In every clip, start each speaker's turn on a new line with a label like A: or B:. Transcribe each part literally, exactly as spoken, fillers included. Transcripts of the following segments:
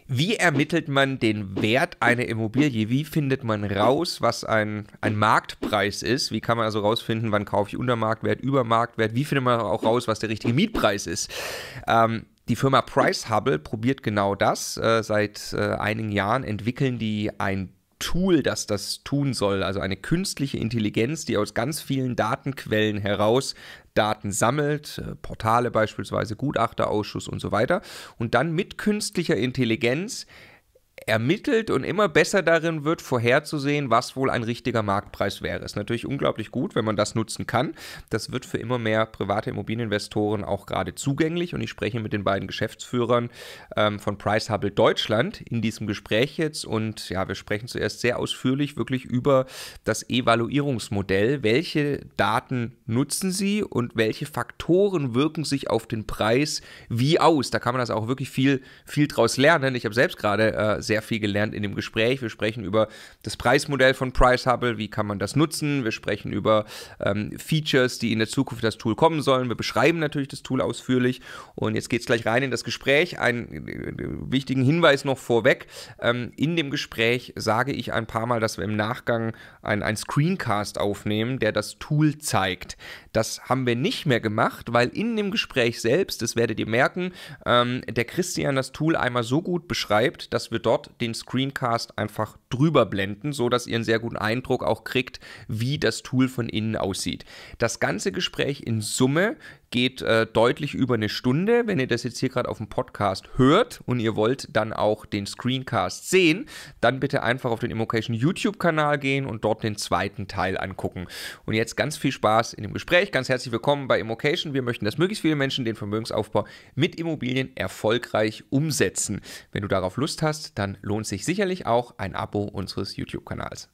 A: Wie ermittelt man den Wert einer Immobilie? Wie findet man raus, was ein, ein Marktpreis ist? Wie kann man also rausfinden, wann kaufe ich unter Marktwert, über Marktwert? Wie findet man auch raus, was der richtige Mietpreis ist? Ähm, die Firma PriceHubble probiert genau das. Äh, seit äh, einigen Jahren entwickeln die ein Tool, das das tun soll, also eine künstliche Intelligenz, die aus ganz vielen Datenquellen heraus Daten sammelt, Portale beispielsweise, Gutachterausschuss und so weiter, und dann mit künstlicher Intelligenz ermittelt und immer besser darin wird, vorherzusehen, was wohl ein richtiger Marktpreis wäre. Ist natürlich unglaublich gut, wenn man das nutzen kann. Das wird für immer mehr private Immobilieninvestoren auch gerade zugänglich, und ich spreche mit den beiden Geschäftsführern ähm, von PriceHubble Deutschland in diesem Gespräch jetzt, und ja, wir sprechen zuerst sehr ausführlich wirklich über das Evaluierungsmodell. Welche Daten nutzen sie und welche Faktoren wirken sich auf den Preis wie aus? Da kann man das auch wirklich viel, viel draus lernen. Ich habe selbst gerade äh, sehr viel gelernt in dem Gespräch. Wir sprechen über das Preismodell von PriceHubble, wie kann man das nutzen. Wir sprechen über ähm, Features, die in der Zukunft das Tool kommen sollen. Wir beschreiben natürlich das Tool ausführlich, und jetzt geht es gleich rein in das Gespräch. Einen äh, wichtigen Hinweis noch vorweg. Ähm, in dem Gespräch sage ich ein paar Mal, dass wir im Nachgang einen Screencast aufnehmen, der das Tool zeigt. Das haben wir nicht mehr gemacht, weil in dem Gespräch selbst, das werdet ihr merken, ähm, der Christian das Tool einmal so gut beschreibt, dass wir dort den Screencast einfach drüber blenden, so dass ihr einen sehr guten Eindruck auch kriegt, wie das Tool von innen aussieht. Das ganze Gespräch in Summe geht äh, deutlich über eine Stunde. Wenn ihr das jetzt hier gerade auf dem Podcast hört und ihr wollt dann auch den Screencast sehen, dann bitte einfach auf den Immocation YouTube-Kanal gehen und dort den zweiten Teil angucken. Und jetzt ganz viel Spaß in dem Gespräch. Ganz herzlich willkommen bei Immocation. Wir möchten, dass möglichst viele Menschen den Vermögensaufbau mit Immobilien erfolgreich umsetzen. Wenn du darauf Lust hast, dann lohnt sich sicherlich auch ein Abo unseres YouTube-Kanals.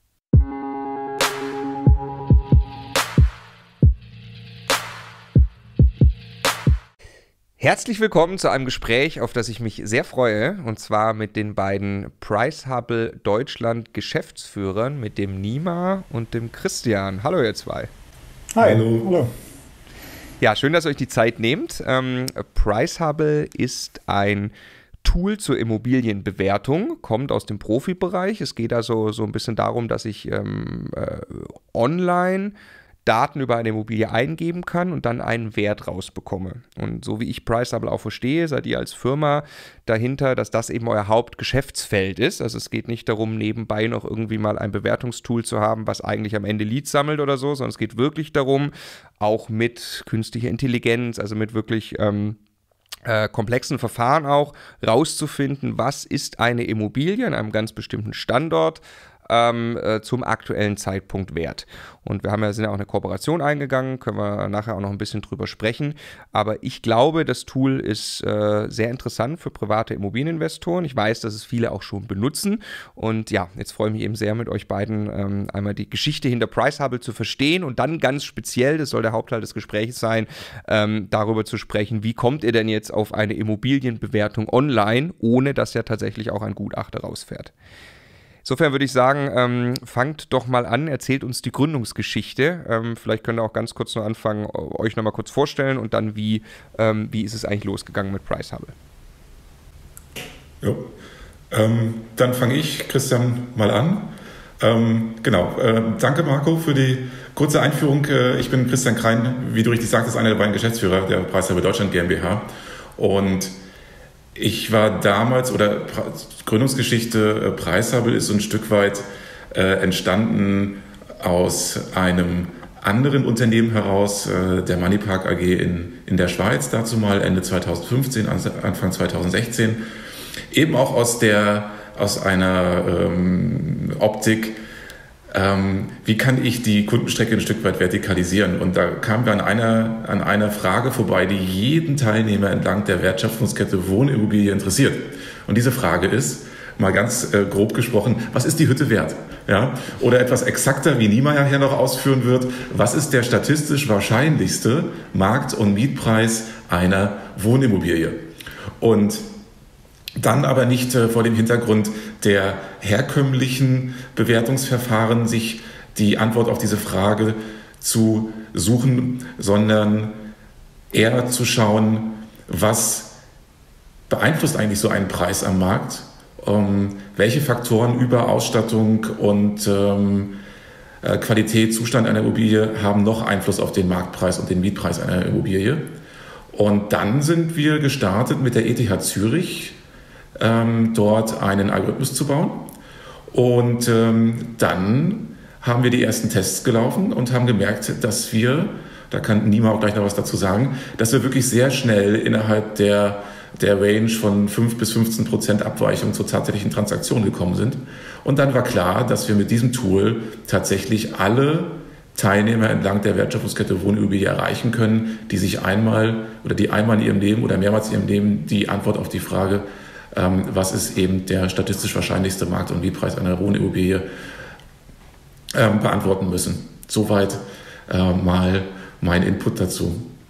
A: Herzlich willkommen zu einem Gespräch, auf das ich mich sehr freue, und zwar mit den beiden PriceHubble Deutschland Geschäftsführern, mit dem Nima und dem Christian. Hallo ihr zwei.
B: Hi. Hallo. Hallo.
A: Ja, schön, dass ihr euch die Zeit nehmt. Ähm, PriceHubble ist ein Tool zur Immobilienbewertung, kommt aus dem Profibereich. Es geht also so ein bisschen darum, dass ich ähm, äh, online Daten über eine Immobilie eingeben kann und dann einen Wert rausbekomme. Und so wie ich PriceHubble auch verstehe, seid ihr als Firma dahinter, dass das eben euer Hauptgeschäftsfeld ist. Also es geht nicht darum, nebenbei noch irgendwie mal ein Bewertungstool zu haben, was eigentlich am Ende Leads sammelt oder so, sondern es geht wirklich darum, auch mit künstlicher Intelligenz, also mit wirklich ähm, äh, komplexen Verfahren auch, rauszufinden, was ist eine Immobilie an einem ganz bestimmten Standort Ähm, äh, zum aktuellen Zeitpunkt wert. Und wir haben ja, sind ja auch eine Kooperation eingegangen, können wir nachher auch noch ein bisschen drüber sprechen. Aber ich glaube, das Tool ist äh, sehr interessant für private Immobilieninvestoren. Ich weiß, dass es viele auch schon benutzen. Und ja, jetzt freue ich mich eben sehr, mit euch beiden ähm, einmal die Geschichte hinter PriceHubble zu verstehen und dann ganz speziell, das soll der Hauptteil des Gesprächs sein, ähm, darüber zu sprechen, wie kommt ihr denn jetzt auf eine Immobilienbewertung online, ohne dass ja tatsächlich auch ein Gutachter rausfährt. Insofern würde ich sagen, ähm, fangt doch mal an, erzählt uns die Gründungsgeschichte. Ähm, vielleicht könnt ihr auch ganz kurz noch anfangen, euch nochmal kurz vorstellen, und dann, wie, ähm, wie ist es eigentlich losgegangen mit PriceHubble?
B: Jo. Ähm, dann fange ich, Christian, mal an. Ähm, genau, äh, danke Marco für die kurze Einführung. Äh, ich bin Christian Krein, wie du richtig sagtest, einer der beiden Geschäftsführer der PriceHubble Deutschland GmbH. Und ich war damals, oder Gründungsgeschichte PriceHubble ist so ein Stück weit äh, entstanden aus einem anderen Unternehmen heraus, äh, der Moneypark A G in, in der Schweiz, dazu mal Ende zweitausendfünfzehn, Anfang zweitausendsechzehn. Eben auch aus, der, aus einer ähm, Optik, ähm, wie kann ich die Kundenstrecke ein Stück weit vertikalisieren? Und da kamen wir an einer, an einer Frage vorbei, die jeden Teilnehmer entlang der Wertschöpfungskette Wohnimmobilie interessiert. Und diese Frage ist, mal ganz äh, grob gesprochen, was ist die Hütte wert? Ja? Oder etwas exakter, wie Niemeyer hier noch ausführen wird, was ist der statistisch wahrscheinlichste Markt- und Mietpreis einer Wohnimmobilie? Und dann aber nicht äh, vor dem Hintergrund der herkömmlichen Bewertungsverfahren sich die Antwort auf diese Frage zu suchen, sondern eher zu schauen, was beeinflusst eigentlich so einen Preis am Markt? Ähm, welche Faktoren über Ausstattung und ähm, äh, Qualität, Zustand einer Immobilie haben noch Einfluss auf den Marktpreis und den Mietpreis einer Immobilie? Und dann sind wir gestartet mit der E T H Zürich, ähm, dort einen Algorithmus zu bauen. Und ähm, dann haben wir die ersten Tests gelaufen und haben gemerkt, dass wir, da kann Nima auch gleich noch was dazu sagen, dass wir wirklich sehr schnell innerhalb der, der Range von fünf bis fünfzehn Prozent Abweichung zur tatsächlichen Transaktion gekommen sind. Und dann war klar, dass wir mit diesem Tool tatsächlich alle Teilnehmer entlang der Wertschöpfungskette Wohnimmobilie erreichen können, die sich einmal oder die einmal in ihrem Leben oder mehrmals in ihrem Leben die Antwort auf die Frage, ähm, was ist eben der statistisch wahrscheinlichste Markt- und Mietpreis einer Wohnimmobilie, ähm, beantworten müssen. Soweit äh, mal mein Input dazu.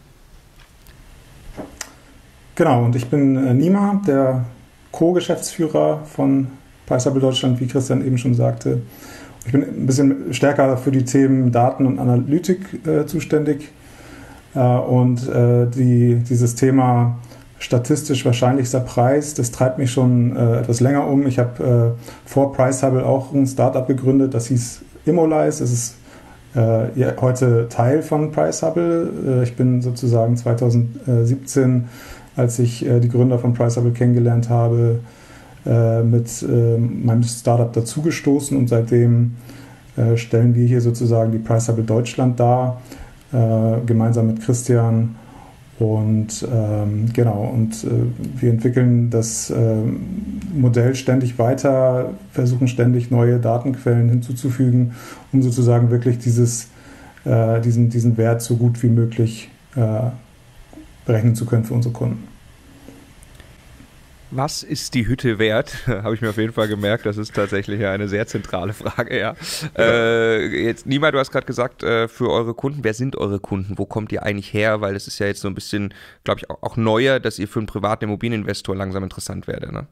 C: Genau, und ich bin äh, Nima, der Co-Geschäftsführer von Preishubble Deutschland, wie Christian eben schon sagte. Ich bin ein bisschen stärker für die Themen Daten und Analytik äh, zuständig. Äh, und äh, die, dieses Thema statistisch wahrscheinlichster Preis, das treibt mich schon äh, etwas länger um. Ich habe äh, vor Preishubble auch ein Startup gegründet, das hieß Immolize. Das ist äh, ja, heute Teil von Preishubble. Äh, ich bin sozusagen zweitausendsiebzehn, als ich äh, die Gründer von Preishubble kennengelernt habe, äh, mit äh, meinem Startup dazugestoßen, und seitdem äh, stellen wir hier sozusagen die Preishubble Deutschland dar, äh, gemeinsam mit Christian. Und ähm, genau, und äh, wir entwickeln das äh, Modell ständig weiter, versuchen ständig neue Datenquellen hinzuzufügen, um sozusagen wirklich dieses, äh, diesen, diesen Wert so gut wie möglich äh, berechnen zu können für unsere Kunden.
A: Was ist die Hütte wert? Habe ich mir auf jeden Fall gemerkt. Das ist tatsächlich eine sehr zentrale Frage. Ja. Äh, jetzt, Nima, du hast gerade gesagt, äh, für eure Kunden, wer sind eure Kunden? Wo kommt ihr eigentlich her? Weil es ist ja jetzt so ein bisschen, glaube ich, auch, auch neuer, dass ihr für einen privaten Immobilieninvestor langsam interessant werdet, ne?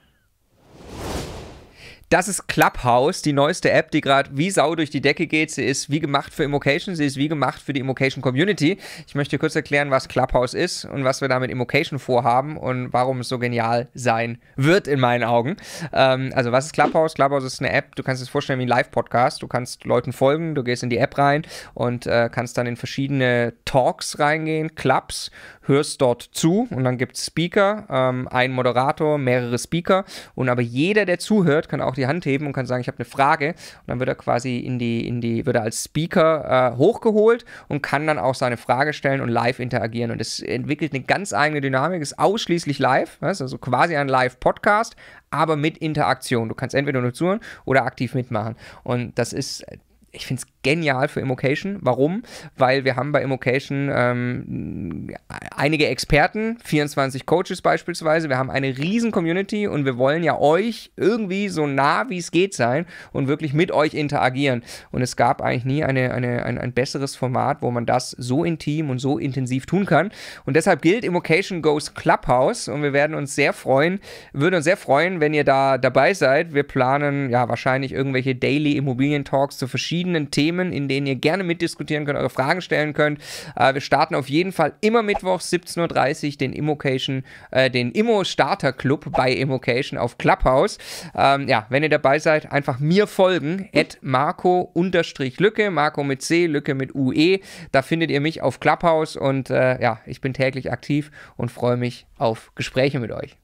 A: Das ist Clubhouse, die neueste App, die gerade wie Sau durch die Decke geht. Sie ist wie gemacht für Immocation, sie ist wie gemacht für die Immocation Community. Ich möchte kurz erklären, was Clubhouse ist und was wir da mit Immocation vorhaben und warum es so genial sein wird in meinen Augen. Ähm, also was ist Clubhouse? Clubhouse ist eine App, du kannst es vorstellen wie ein Live-Podcast. Du kannst Leuten folgen, du gehst in die App rein und äh, kannst dann in verschiedene Talks reingehen, Clubs, hörst dort zu und dann gibt es Speaker, ähm, einen Moderator, mehrere Speaker, und aber jeder, der zuhört, kann auch die Hand heben und kann sagen, ich habe eine Frage, und dann wird er quasi in die, in die, wird er als Speaker äh, hochgeholt und kann dann auch seine Frage stellen und live interagieren, und es entwickelt eine ganz eigene Dynamik, ist ausschließlich live, also quasi ein Live-Podcast, aber mit Interaktion. Du kannst entweder nur zuhören oder aktiv mitmachen, und das ist, ich finde es genial für Immocation. Warum? Weil wir haben bei Immocation ähm, einige Experten, vierundzwanzig Coaches beispielsweise. Wir haben eine riesen Community und wir wollen ja euch irgendwie so nah wie es geht sein und wirklich mit euch interagieren. Und es gab eigentlich nie eine, eine, ein, ein besseres Format, wo man das so intim und so intensiv tun kann. Und deshalb gilt Immocation Goes Clubhouse, und wir werden uns sehr freuen, würden uns sehr freuen, wenn ihr da dabei seid. Wir planen ja wahrscheinlich irgendwelche Daily Immobilien Talks zu verschiedenen Themen, in denen ihr gerne mitdiskutieren könnt, eure Fragen stellen könnt. Äh, wir starten auf jeden Fall immer mittwochs siebzehn Uhr dreißig den Immocation, äh, den Immo Starter Club bei Immocation auf Clubhouse. Ähm, ja, wenn ihr dabei seid, einfach mir folgen, at Marco-Lücke, Marco mit C, Lücke mit U E. Da findet ihr mich auf Clubhouse, und äh, ja, ich bin täglich aktiv und freue mich auf Gespräche mit euch.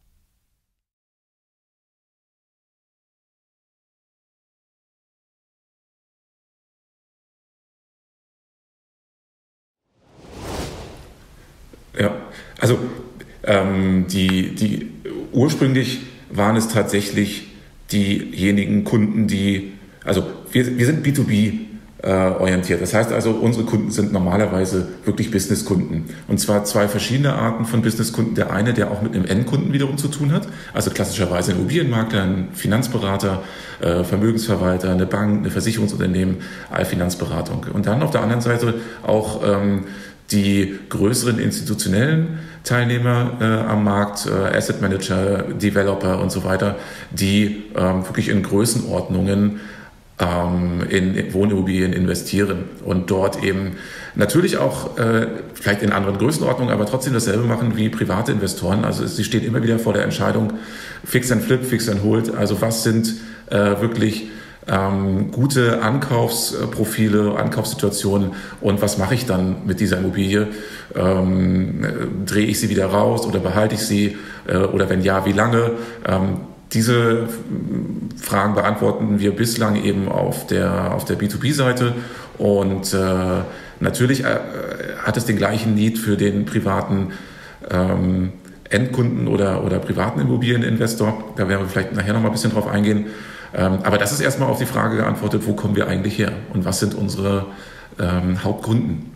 B: Ja, also ähm, die, die ursprünglich waren es tatsächlich diejenigen Kunden, die, also wir, wir sind B zwei B äh, orientiert. Das heißt also, unsere Kunden sind normalerweise wirklich Businesskunden. Und zwar zwei verschiedene Arten von Businesskunden. Der eine, der auch mit einem Endkunden wiederum zu tun hat, also klassischerweise ein Immobilienmakler, ein Finanzberater, äh, Vermögensverwalter, eine Bank, eine Versicherungsunternehmen, Finanzberatung. Und dann auf der anderen Seite auch ähm, die größeren institutionellen Teilnehmer äh, am Markt, äh, Asset Manager, Developer und so weiter, die ähm, wirklich in Größenordnungen ähm, in Wohnimmobilien investieren und dort eben natürlich auch äh, vielleicht in anderen Größenordnungen, aber trotzdem dasselbe machen wie private Investoren. Also sie stehen immer wieder vor der Entscheidung Fix and Flip, Fix and Hold. Also was sind äh, wirklich ähm, gute Ankaufsprofile, Ankaufssituationen und was mache ich dann mit dieser Immobilie? Ähm, drehe ich sie wieder raus oder behalte ich sie? Äh, oder wenn ja, wie lange? Ähm, Diese Fragen beantworten wir bislang eben auf der, auf der B zwei B-Seite und äh, natürlich äh, hat es den gleichen Need für den privaten ähm, Endkunden oder, oder privaten Immobilieninvestor. Da werden wir vielleicht nachher noch mal ein bisschen drauf eingehen. Ähm, aber das ist erstmal auf die Frage geantwortet, wo kommen wir eigentlich her und was sind unsere ähm, Hauptkunden?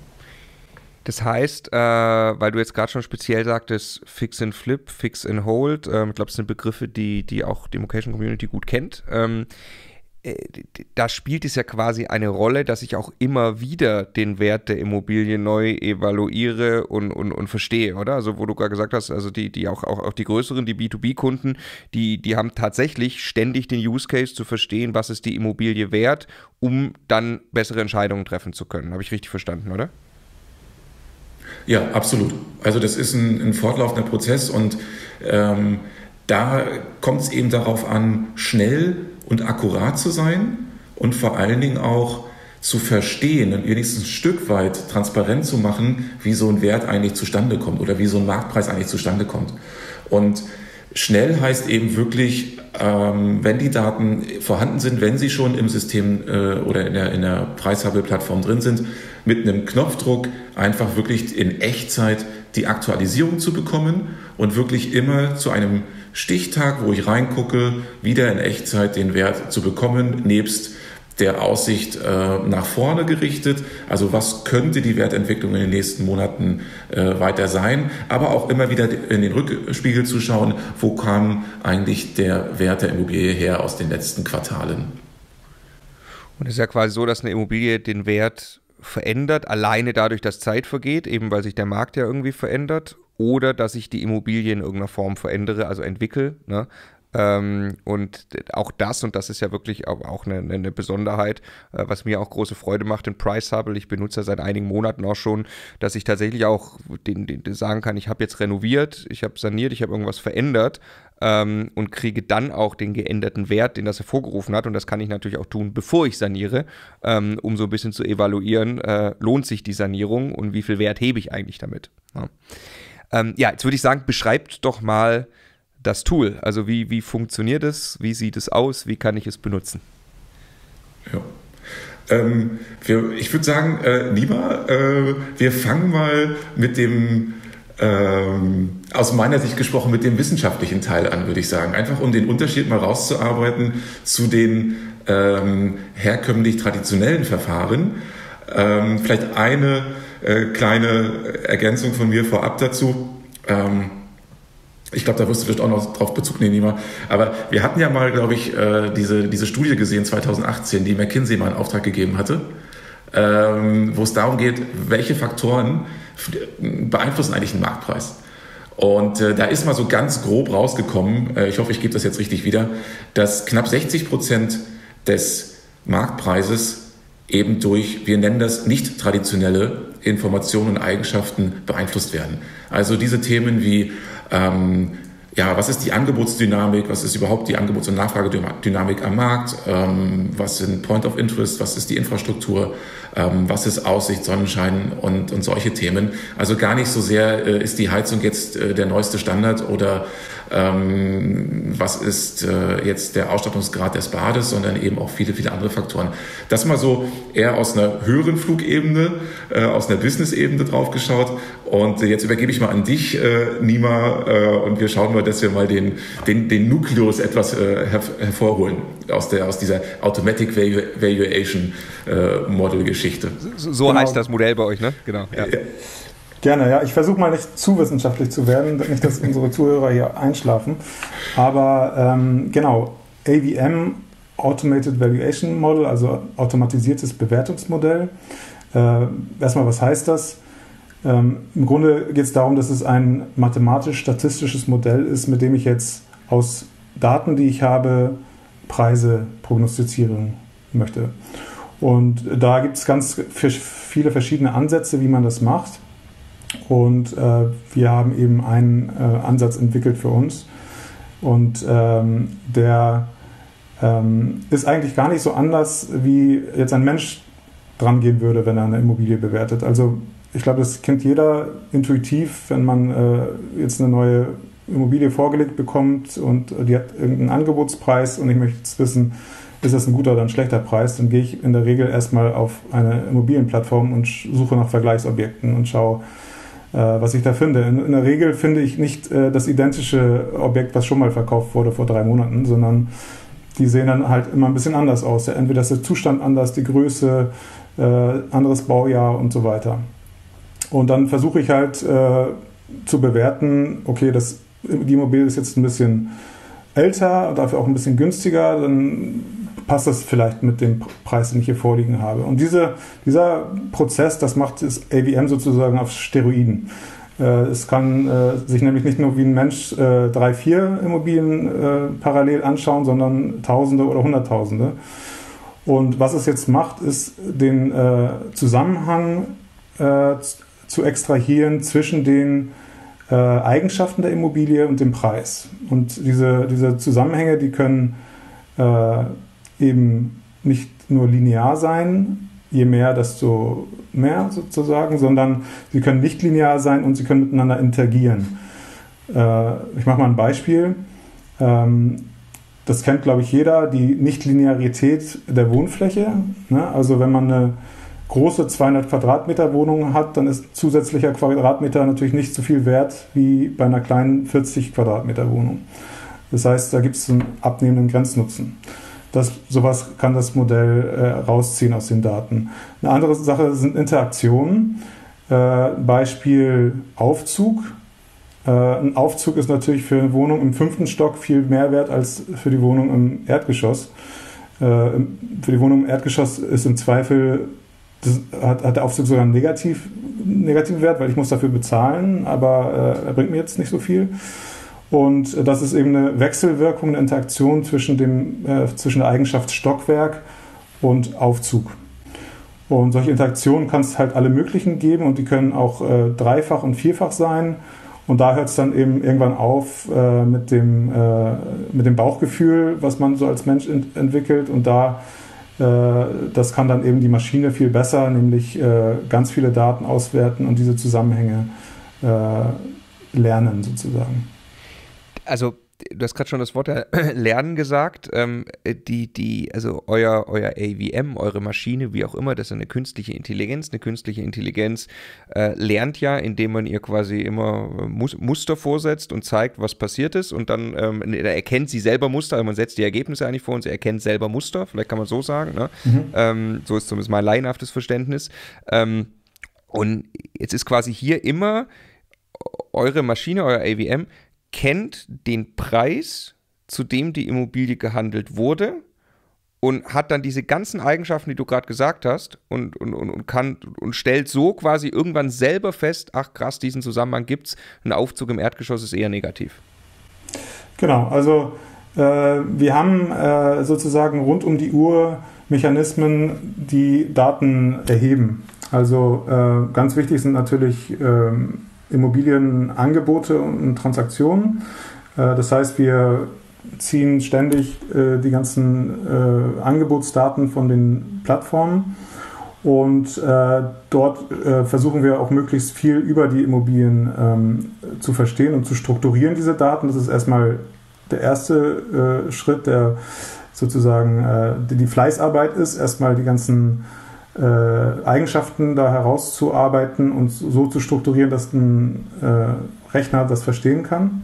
A: Das heißt, äh, weil du jetzt gerade schon speziell sagtest, Fix and Flip, Fix and Hold, ähm, ich glaube, das sind Begriffe, die, die auch die Immocation Community gut kennt. Ähm, äh, da spielt es ja quasi eine Rolle, dass ich auch immer wieder den Wert der Immobilie neu evaluiere und, und, und verstehe, oder? Also wo du gerade gesagt hast, also die, die auch, auch, auch die größeren, die B zwei B-Kunden, die, die haben tatsächlich ständig den Use Case zu verstehen, was ist die Immobilie wert, um dann bessere Entscheidungen treffen zu können. Habe ich richtig verstanden, oder?
B: Ja, absolut. Also das ist ein, ein fortlaufender Prozess und ähm, da kommt es eben darauf an, schnell und akkurat zu sein und vor allen Dingen auch zu verstehen und wenigstens ein Stück weit transparent zu machen, wie so ein Wert eigentlich zustande kommt oder wie so ein Marktpreis eigentlich zustande kommt. Und schnell heißt eben wirklich, ähm, wenn die Daten vorhanden sind, wenn sie schon im System äh, oder in der, in der Preishabel-Plattform drin sind, mit einem Knopfdruck einfach wirklich in Echtzeit die Aktualisierung zu bekommen und wirklich immer zu einem Stichtag, wo ich reingucke, wieder in Echtzeit den Wert zu bekommen, nebst der Aussicht äh, nach vorne gerichtet. Also was könnte die Wertentwicklung in den nächsten Monaten äh, weiter sein, aber auch immer wieder in den Rückspiegel zu schauen, wo kam eigentlich der Wert der Immobilie her aus den letzten Quartalen.
A: Und es ist ja quasi so, dass eine Immobilie den Wert verändert, alleine dadurch, dass Zeit vergeht, eben weil sich der Markt ja irgendwie verändert, oder dass ich die Immobilie in irgendeiner Form verändere, also entwickle, ne? Ähm, und auch das, und das ist ja wirklich auch eine, eine Besonderheit, äh, was mir auch große Freude macht in Price-Hubble. Ich benutze ja seit einigen Monaten auch schon, dass ich tatsächlich auch den, den, den sagen kann, ich habe jetzt renoviert, ich habe saniert, ich habe irgendwas verändert ähm, und kriege dann auch den geänderten Wert, den das hervorgerufen hat. Und das kann ich natürlich auch tun, bevor ich saniere, ähm, um so ein bisschen zu evaluieren, äh, lohnt sich die Sanierung und wie viel Wert hebe ich eigentlich damit. Ja, ähm, ja jetzt würde ich sagen, beschreibt doch mal das Tool. Also wie, wie funktioniert es? Wie sieht es aus? Wie kann ich es benutzen?
B: Ja. Ähm, wir, ich würde sagen, äh, Nima, äh, wir fangen mal mit dem, ähm, aus meiner Sicht gesprochen, mit dem wissenschaftlichen Teil an, würde ich sagen. Einfach um den Unterschied mal rauszuarbeiten zu den ähm, herkömmlich traditionellen Verfahren. Ähm, vielleicht eine äh, kleine Ergänzung von mir vorab dazu. Ähm, Ich glaube, da wirst du vielleicht auch noch drauf Bezug nehmen, Nima. Aber wir hatten ja mal, glaube ich, diese, diese Studie gesehen, zwanzig achtzehn, die McKinsey mal in Auftrag gegeben hatte, wo es darum geht, welche Faktoren beeinflussen eigentlich den Marktpreis. Und da ist mal so ganz grob rausgekommen, ich hoffe, ich gebe das jetzt richtig wieder, dass knapp sechzig Prozent des Marktpreises eben durch, wir nennen das nicht traditionelle Informationen und Eigenschaften beeinflusst werden. Also diese Themen wie Ähm, ja, was ist die Angebotsdynamik, was ist überhaupt die Angebots- und Nachfragedynamik am Markt, ähm, was sind Point of Interest, was ist die Infrastruktur, ähm, was ist Aussicht, Sonnenschein und, und solche Themen. Also gar nicht so sehr, äh, ist die Heizung jetzt äh, der neueste Standard oder ähm, was ist äh, jetzt der Ausstattungsgrad des Bades, sondern eben auch viele, viele andere Faktoren. Das mal so eher aus einer höheren Flugebene, äh, aus einer Business-Ebene drauf geschaut. Und äh, jetzt übergebe ich mal an dich, äh, Nima, äh, und wir schauen mal, dass wir mal den, den, den Nukleus etwas äh, her hervorholen aus, der, aus dieser Automatic Valuation äh, Model-Geschichte.
A: So, so genau. Heißt das Modell bei euch, ne? Genau. Ja.
C: Ja. Gerne, ja. Ich versuche mal nicht zu wissenschaftlich zu werden, nicht, dass unsere Zuhörer hier einschlafen. Aber ähm, genau, A V M, Automated Valuation Model, also automatisiertes Bewertungsmodell. Äh, erstmal, was heißt das? Ähm, Im Grunde geht es darum, dass es ein mathematisch-statistisches Modell ist, mit dem ich jetzt aus Daten, die ich habe, Preise prognostizieren möchte. Und da gibt es ganz viele verschiedene Ansätze, wie man das macht. Und äh, wir haben eben einen äh, Ansatz entwickelt für uns. Und ähm, der ähm, ist eigentlich gar nicht so anders, wie jetzt ein Mensch dran gehen würde, wenn er eine Immobilie bewertet. Also ich glaube, das kennt jeder intuitiv, wenn man äh, jetzt eine neue Immobilie vorgelegt bekommt und die hat irgendeinen Angebotspreis und ich möchte jetzt wissen, ist das ein guter oder ein schlechter Preis, dann gehe ich in der Regel erstmal auf eine Immobilienplattform und suche nach Vergleichsobjekten und schaue, äh, was ich da finde. In, in der Regel finde ich nicht äh, das identische Objekt, was schon mal verkauft wurde vor drei Monaten, sondern die sehen dann halt immer ein bisschen anders aus. Ja, entweder ist der Zustand anders, die Größe, äh, anderes Baujahr und so weiter. Und dann versuche ich halt äh, zu bewerten, okay, das, die Immobilie ist jetzt ein bisschen älter, dafür auch ein bisschen günstiger, dann passt das vielleicht mit dem Preis, den ich hier vorliegen habe. Und diese, dieser Prozess, das macht das A V M sozusagen auf Steroiden. Äh, es kann äh, sich nämlich nicht nur wie ein Mensch äh, drei, vier Immobilien äh, parallel anschauen, sondern Tausende oder Hunderttausende. Und was es jetzt macht, ist den äh, Zusammenhang äh, zu extrahieren zwischen den äh, Eigenschaften der Immobilie und dem Preis. Und diese, diese Zusammenhänge, die können äh, eben nicht nur linear sein, je mehr, desto mehr sozusagen, sondern sie können nicht linear sein und sie können miteinander interagieren. Äh, ich mache mal ein Beispiel. Ähm, das kennt, glaube ich, jeder, die Nichtlinearität der Wohnfläche. Ne? Also wenn man eine große zweihundert Quadratmeter Wohnung hat, dann ist zusätzlicher Quadratmeter natürlich nicht so viel wert wie bei einer kleinen vierzig Quadratmeter Wohnung. Das heißt, da gibt es einen abnehmenden Grenznutzen. Das, sowas kann das Modell äh, rausziehen aus den Daten. Eine andere Sache sind Interaktionen. Äh, Beispiel Aufzug. Äh, ein Aufzug ist natürlich für eine Wohnung im fünften Stock viel mehr wert als für die Wohnung im Erdgeschoss. Äh, für die Wohnung im Erdgeschoss ist im Zweifel, das hat, hat der Aufzug sogar einen negativ, negativen Wert, weil ich muss dafür bezahlen, aber äh, er bringt mir jetzt nicht so viel. Und das ist eben eine Wechselwirkung, eine Interaktion zwischen, dem, äh, zwischen der Eigenschaft Stockwerk und Aufzug. Und solche Interaktionen kann es halt alle möglichen geben und die können auch äh, dreifach und vierfach sein. Und da hört es dann eben irgendwann auf äh, mit, dem, äh, mit dem Bauchgefühl, was man so als Mensch ent- entwickelt. Und da, äh, das kann dann eben die Maschine viel besser, nämlich äh, ganz viele Daten auswerten und diese Zusammenhänge äh, lernen sozusagen.
A: Also, du hast gerade schon das Wort Lernen gesagt. Ähm, die, die, also euer, euer A V M, eure Maschine, wie auch immer, das ist eine künstliche Intelligenz. Eine künstliche Intelligenz äh, lernt ja, indem man ihr quasi immer Mus- Muster vorsetzt und zeigt, was passiert ist. Und dann ähm, erkennt sie selber Muster. Also man setzt die Ergebnisse eigentlich vor und sie erkennt selber Muster. Vielleicht kann man so sagen. Ne? Mhm. Ähm, so ist zumindest mein laienhaftes Verständnis. Ähm, und jetzt ist quasi hier immer eure Maschine, euer A V M, kennt den Preis, zu dem die Immobilie gehandelt wurde und hat dann diese ganzen Eigenschaften, die du gerade gesagt hast und, und, und, und, kann, und stellt so quasi irgendwann selber fest, ach krass, diesen Zusammenhang gibt es, ein Aufzug im Erdgeschoss ist eher negativ.
C: Genau, also äh, wir haben äh, sozusagen rund um die Uhr Mechanismen, die Daten erheben. Also äh, ganz wichtig sind natürlich äh, Immobilienangebote und Transaktionen. Das heißt, wir ziehen ständig die ganzen Angebotsdaten von den Plattformen und dort versuchen wir auch möglichst viel über die Immobilien zu verstehen und zu strukturieren, diese Daten. Das ist erstmal der erste Schritt, der sozusagen die Fleißarbeit ist, erstmal die ganzen Äh, Eigenschaften da herauszuarbeiten und so zu strukturieren, dass ein äh, Rechner das verstehen kann.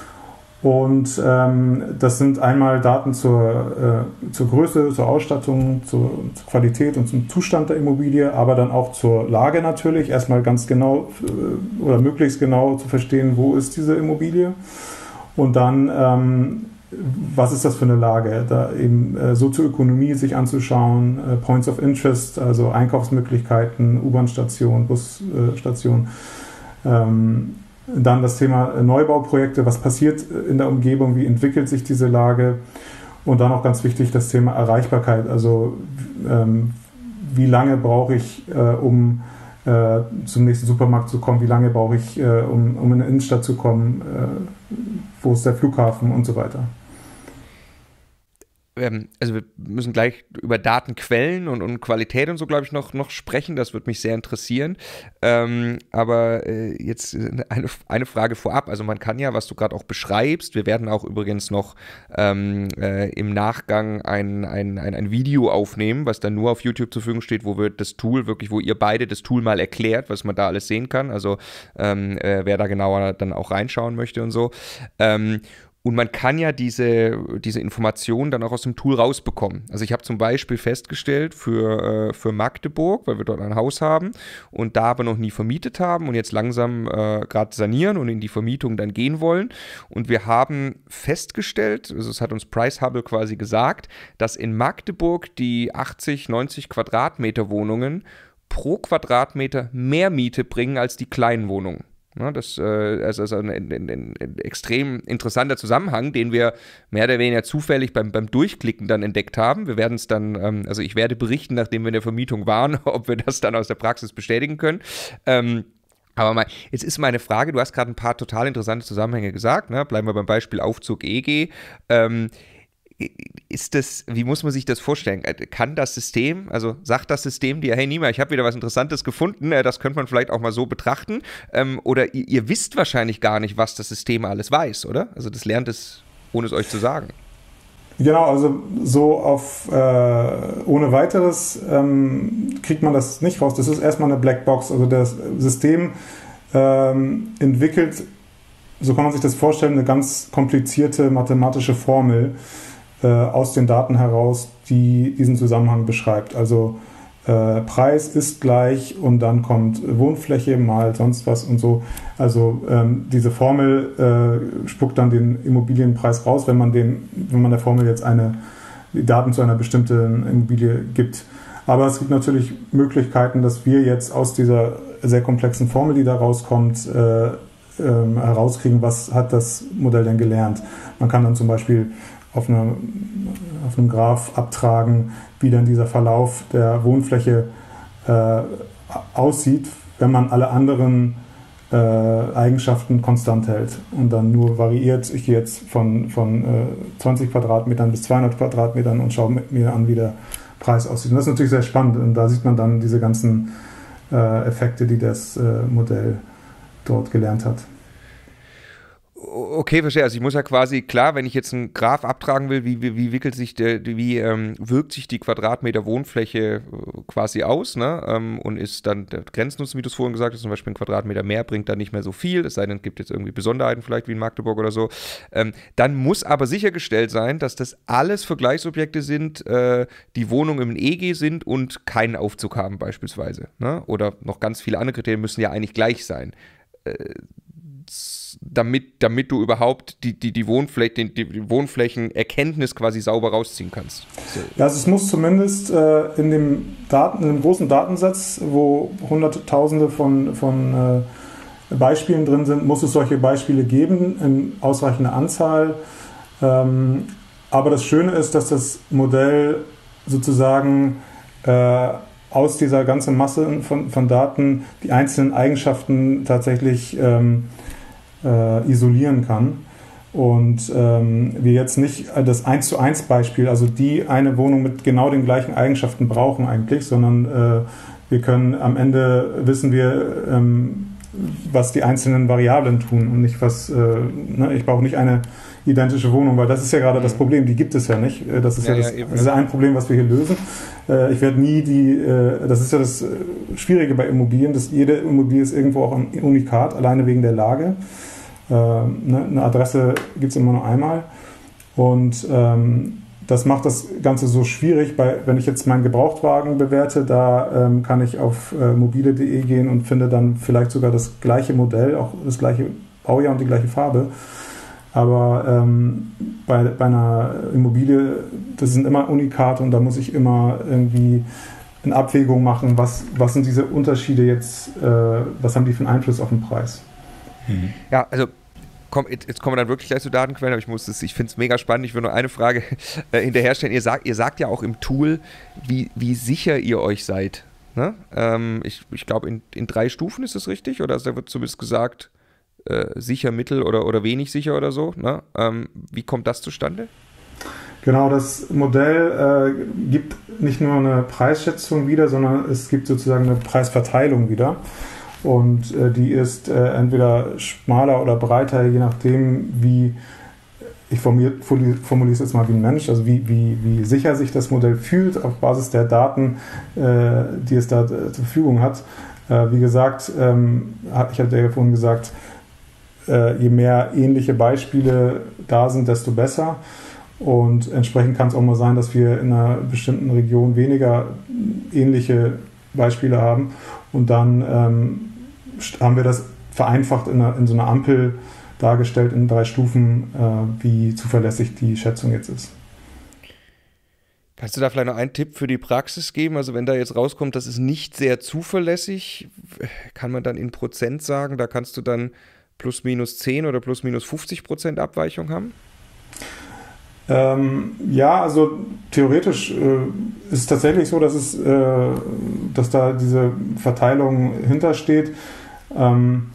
C: Und ähm, das sind einmal Daten zur, äh, zur Größe, zur Ausstattung, zur, zur Qualität und zum Zustand der Immobilie, aber dann auch zur Lage natürlich. Erstmal ganz genau äh, oder möglichst genau zu verstehen, wo ist diese Immobilie. Und dann ähm, was ist das für eine Lage, da eben äh, Sozioökonomie sich anzuschauen, äh, Points of Interest, also Einkaufsmöglichkeiten, U-Bahn-Station, Busstation. Ähm, dann das Thema Neubauprojekte, was passiert in der Umgebung, wie entwickelt sich diese Lage Und dann auch ganz wichtig das Thema Erreichbarkeit. Also ähm, wie lange brauche ich, äh, um äh, zum nächsten Supermarkt zu kommen? Wie lange brauche ich, äh, um, um in eine Innenstadt zu kommen? Äh, wo ist der Flughafen und so weiter?
A: Also wir müssen gleich über Datenquellen und, und Qualität und so, glaube ich, noch, noch sprechen. Das würde mich sehr interessieren. Ähm, aber äh, jetzt eine, eine Frage vorab. Also man kann ja, was du gerade auch beschreibst, wir werden auch übrigens noch ähm, äh, im Nachgang ein, ein, ein, ein Video aufnehmen, was dann nur auf YouTube zur Verfügung steht, wo wir das Tool wirklich, wo ihr beide das Tool mal erklärt, was man da alles sehen kann. Also ähm, äh, wer da genauer dann auch reinschauen möchte und so. Ähm, Und man kann ja diese, diese Informationen dann auch aus dem Tool rausbekommen. Also ich habe zum Beispiel festgestellt für, äh, für Magdeburg, weil wir dort ein Haus haben und da aber noch nie vermietet haben und jetzt langsam äh, gerade sanieren und in die Vermietung dann gehen wollen. Und wir haben festgestellt, also es hat uns Price Hubble quasi gesagt, dass in Magdeburg die achtzig, neunzig Quadratmeter Wohnungen pro Quadratmeter mehr Miete bringen als die kleinen Wohnungen. Ja, das äh, also ist ein, ein, ein, ein extrem interessanter Zusammenhang, den wir mehr oder weniger zufällig beim, beim Durchklicken dann entdeckt haben. Wir werden es dann, ähm, also ich werde berichten, nachdem wir in der Vermietung waren, ob wir das dann aus der Praxis bestätigen können. Ähm, aber mal, jetzt ist meine Frage, du hast gerade ein paar total interessante Zusammenhänge gesagt, ne? Bleiben wir beim Beispiel Aufzug E G. Ähm, Ist das, wie muss man sich das vorstellen? Kann das System, also sagt das System dir, hey Nima, ich habe wieder was Interessantes gefunden, das könnte man vielleicht auch mal so betrachten, ähm, oder ihr, ihr wisst wahrscheinlich gar nicht, was das System alles weiß, oder? Also das lernt es, ohne es euch zu sagen.
C: Genau, also so auf äh, ohne weiteres ähm, kriegt man das nicht raus. Das ist erstmal eine Blackbox. Also das System ähm, entwickelt, so kann man sich das vorstellen, eine ganz komplizierte mathematische Formel aus den Daten heraus, die diesen Zusammenhang beschreibt. Also äh, Preis ist gleich und dann kommt Wohnfläche mal sonst was und so. Also ähm, diese Formel äh, spuckt dann den Immobilienpreis raus, wenn man, den, wenn man der Formel jetzt eine, die Daten zu einer bestimmten Immobilie gibt. Aber es gibt natürlich Möglichkeiten, dass wir jetzt aus dieser sehr komplexen Formel, die da rauskommt, äh, äh, herauskriegen, was hat das Modell denn gelernt. Man kann dann zum Beispiel Auf, einer, auf einem Graph abtragen, wie dann dieser Verlauf der Wohnfläche äh, aussieht, wenn man alle anderen äh, Eigenschaften konstant hält und dann nur variiert. Ich gehe jetzt von, von äh, zwanzig Quadratmetern bis zweihundert Quadratmetern und schaue mir an, wie der Preis aussieht. Und das ist natürlich sehr spannend und da sieht man dann diese ganzen äh, Effekte, die das äh, Modell dort gelernt hat.
A: Okay, verstehe. Also ich muss ja quasi, klar, wenn ich jetzt einen Graph abtragen will, wie, wie, wie wickelt sich der, wie ähm, wirkt sich die Quadratmeter Wohnfläche quasi aus, ne? Ähm, und ist dann der Grenznutzen, wie du es vorhin gesagt hast, zum Beispiel ein Quadratmeter mehr bringt dann nicht mehr so viel, es sei denn, es gibt jetzt irgendwie Besonderheiten vielleicht wie in Magdeburg oder so. Ähm, dann muss aber sichergestellt sein, dass das alles Vergleichsobjekte sind, äh, die Wohnungen im E G sind und keinen Aufzug haben beispielsweise, ne? Oder noch ganz viele andere Kriterien müssen ja eigentlich gleich sein. Äh, Damit, damit du überhaupt die, die, die, Wohnfläche, die, die Wohnflächenerkenntnis quasi sauber rausziehen kannst. So.
C: Ja, also es muss zumindest äh, in dem Daten, in dem großen Datensatz, wo Hunderttausende von, von äh, Beispielen drin sind, muss es solche Beispiele geben in ausreichender Anzahl. Ähm, aber das Schöne ist, dass das Modell sozusagen äh, aus dieser ganzen Masse von, von Daten die einzelnen Eigenschaften tatsächlich ähm, äh, isolieren kann. Und ähm, wir jetzt nicht das eins zu eins Beispiel, also die eine Wohnung mit genau den gleichen Eigenschaften brauchen eigentlich, sondern äh, wir können am Ende wissen wir, ähm, was die einzelnen Variablen tun und nicht was, äh, ne, ich brauche nicht eine identische Wohnung, weil das ist ja gerade das Problem, die gibt es ja nicht. Das ist ja, ja, das, ja, das ist ein Problem, was wir hier lösen. Ich werde nie die, das ist ja das Schwierige bei Immobilien, dass jede Immobilie ist irgendwo auch ein Unikat, alleine wegen der Lage. Eine Adresse gibt es immer nur einmal und das macht das Ganze so schwierig, weil wenn ich jetzt meinen Gebrauchtwagen bewerte, da kann ich auf mobile punkt de gehen und finde dann vielleicht sogar das gleiche Modell, auch das gleiche Baujahr und die gleiche Farbe. Aber ähm, bei, bei einer Immobilie, das sind immer Unikate und da muss ich immer irgendwie eine Abwägung machen, was, was sind diese Unterschiede jetzt, äh, was haben die für einen Einfluss auf den Preis?
A: Mhm. Ja, also Komm, jetzt kommen wir dann wirklich gleich zu Datenquellen, aber ich muss es, ich finde es mega spannend. Ich will nur eine Frage äh, hinterherstellen. Ihr sagt, ihr sagt ja auch im Tool, wie, wie sicher ihr euch seid. Ne? Ähm, ich ich glaube, in, in drei Stufen ist das richtig? Oder da wird zumindest gesagt, äh, sicher, mittel oder, oder wenig sicher oder so. Ne? Ähm, wie kommt das zustande?
C: Genau, das Modell äh, gibt nicht nur eine Preisschätzung wieder, sondern es gibt sozusagen eine Preisverteilung wieder. Und äh, die ist äh, entweder schmaler oder breiter, je nachdem, wie, ich formuliere formuliere es jetzt mal wie ein Mensch, also wie, wie, wie sicher sich das Modell fühlt auf Basis der Daten, äh, die es da äh, zur Verfügung hat. Äh, wie gesagt, ähm, ich hatte ja vorhin gesagt, äh, je mehr ähnliche Beispiele da sind, desto besser. Und entsprechend kann es auch mal sein, dass wir in einer bestimmten Region weniger ähnliche Beispiele haben. Und dann ähm, haben wir das vereinfacht in, einer, in so einer Ampel dargestellt, in drei Stufen, äh, wie zuverlässig die Schätzung jetzt ist.
A: Kannst du da vielleicht noch einen Tipp für die Praxis geben? Also wenn da jetzt rauskommt, das ist nicht sehr zuverlässig, kann man dann in Prozent sagen, da kannst du dann plus minus zehn oder plus minus fünfzig Prozent Abweichung haben?
C: Ähm, ja, also theoretisch äh, ist es tatsächlich so, dass es, äh, dass da diese Verteilung hintersteht. Ähm,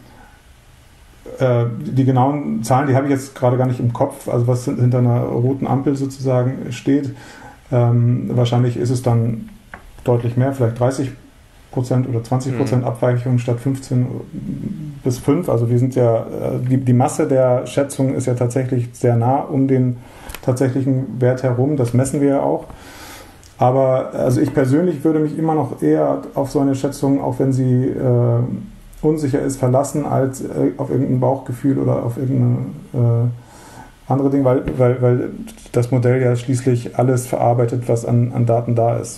C: äh, die genauen Zahlen, die habe ich jetzt gerade gar nicht im Kopf, also was hinter einer roten Ampel sozusagen steht. Ähm, wahrscheinlich ist es dann deutlich mehr, vielleicht dreißig Prozent oder zwanzig Prozent mhm. Abweichung statt fünfzehn bis fünf. Also wir sind ja, die, die Masse der Schätzung ist ja tatsächlich sehr nah um den tatsächlichen Wert herum, das messen wir ja auch. Aber also ich persönlich würde mich immer noch eher auf so eine Schätzung, auch wenn sie äh, unsicher ist, verlassen, als äh, auf irgendein Bauchgefühl oder auf irgendeine äh, andere Dinge, weil, weil, weil das Modell ja schließlich alles verarbeitet, was an, an Daten da ist.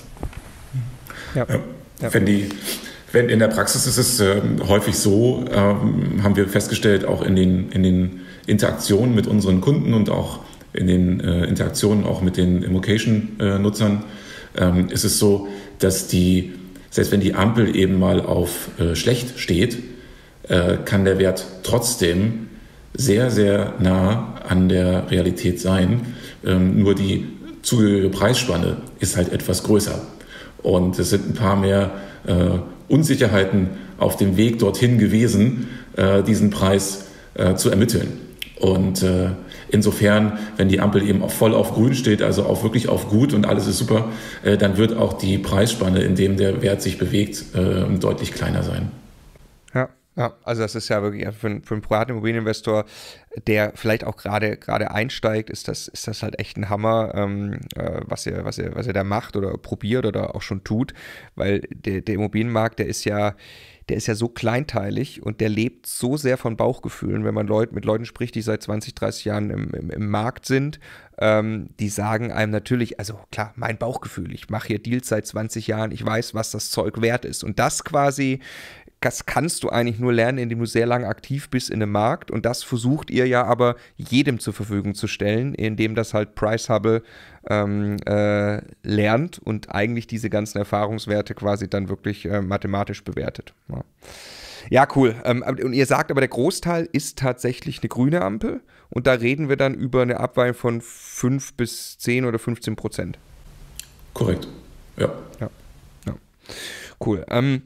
B: Ja. Ja. Wenn die wenn in der Praxis ist es äh, häufig so, ähm, haben wir festgestellt, auch in den, in den Interaktionen mit unseren Kunden und auch in den äh, Interaktionen auch mit den Immocation-Nutzern ähm, ist es so, dass die, selbst wenn die Ampel eben mal auf äh, schlecht steht, äh, kann der Wert trotzdem sehr, sehr nah an der Realität sein. Ähm, nur die zugehörige Preisspanne ist halt etwas größer. Und es sind ein paar mehr äh, Unsicherheiten auf dem Weg dorthin gewesen, äh, diesen Preis äh, zu ermitteln. Und äh, insofern, wenn die Ampel eben auch voll auf grün steht, also auch wirklich auf gut und alles ist super, äh, dann wird auch die Preisspanne, in dem der Wert sich bewegt, äh, deutlich kleiner sein.
A: Ja, ja, also das ist ja wirklich für einen, für einen privaten Immobilieninvestor, der vielleicht auch gerade gerade einsteigt, ist das, ist das halt echt ein Hammer, ähm, äh, was ihr, was ihr, was ihr da macht oder probiert oder auch schon tut, weil der, der Immobilienmarkt, der ist ja der ist ja so kleinteilig und der lebt so sehr von Bauchgefühlen, wenn man Leut, mit Leuten spricht, die seit zwanzig, dreißig Jahren im, im, im Markt sind, ähm, die sagen einem natürlich, also klar, mein Bauchgefühl, ich mache hier Deals seit zwanzig Jahren, ich weiß, was das Zeug wert ist. Und das quasi, das kannst du eigentlich nur lernen, indem du sehr lange aktiv bist in einem Markt, und das versucht ihr ja aber jedem zur Verfügung zu stellen, indem das halt Price Hubble ähm, äh, lernt und eigentlich diese ganzen Erfahrungswerte quasi dann wirklich äh, mathematisch bewertet. Ja, ja, cool. Ähm, und ihr sagt aber, der Großteil ist tatsächlich eine grüne Ampel, und da reden wir dann über eine Abweichung von fünf bis zehn oder fünfzehn Prozent.
B: Korrekt, ja.
A: Ja, ja. Cool. Ähm,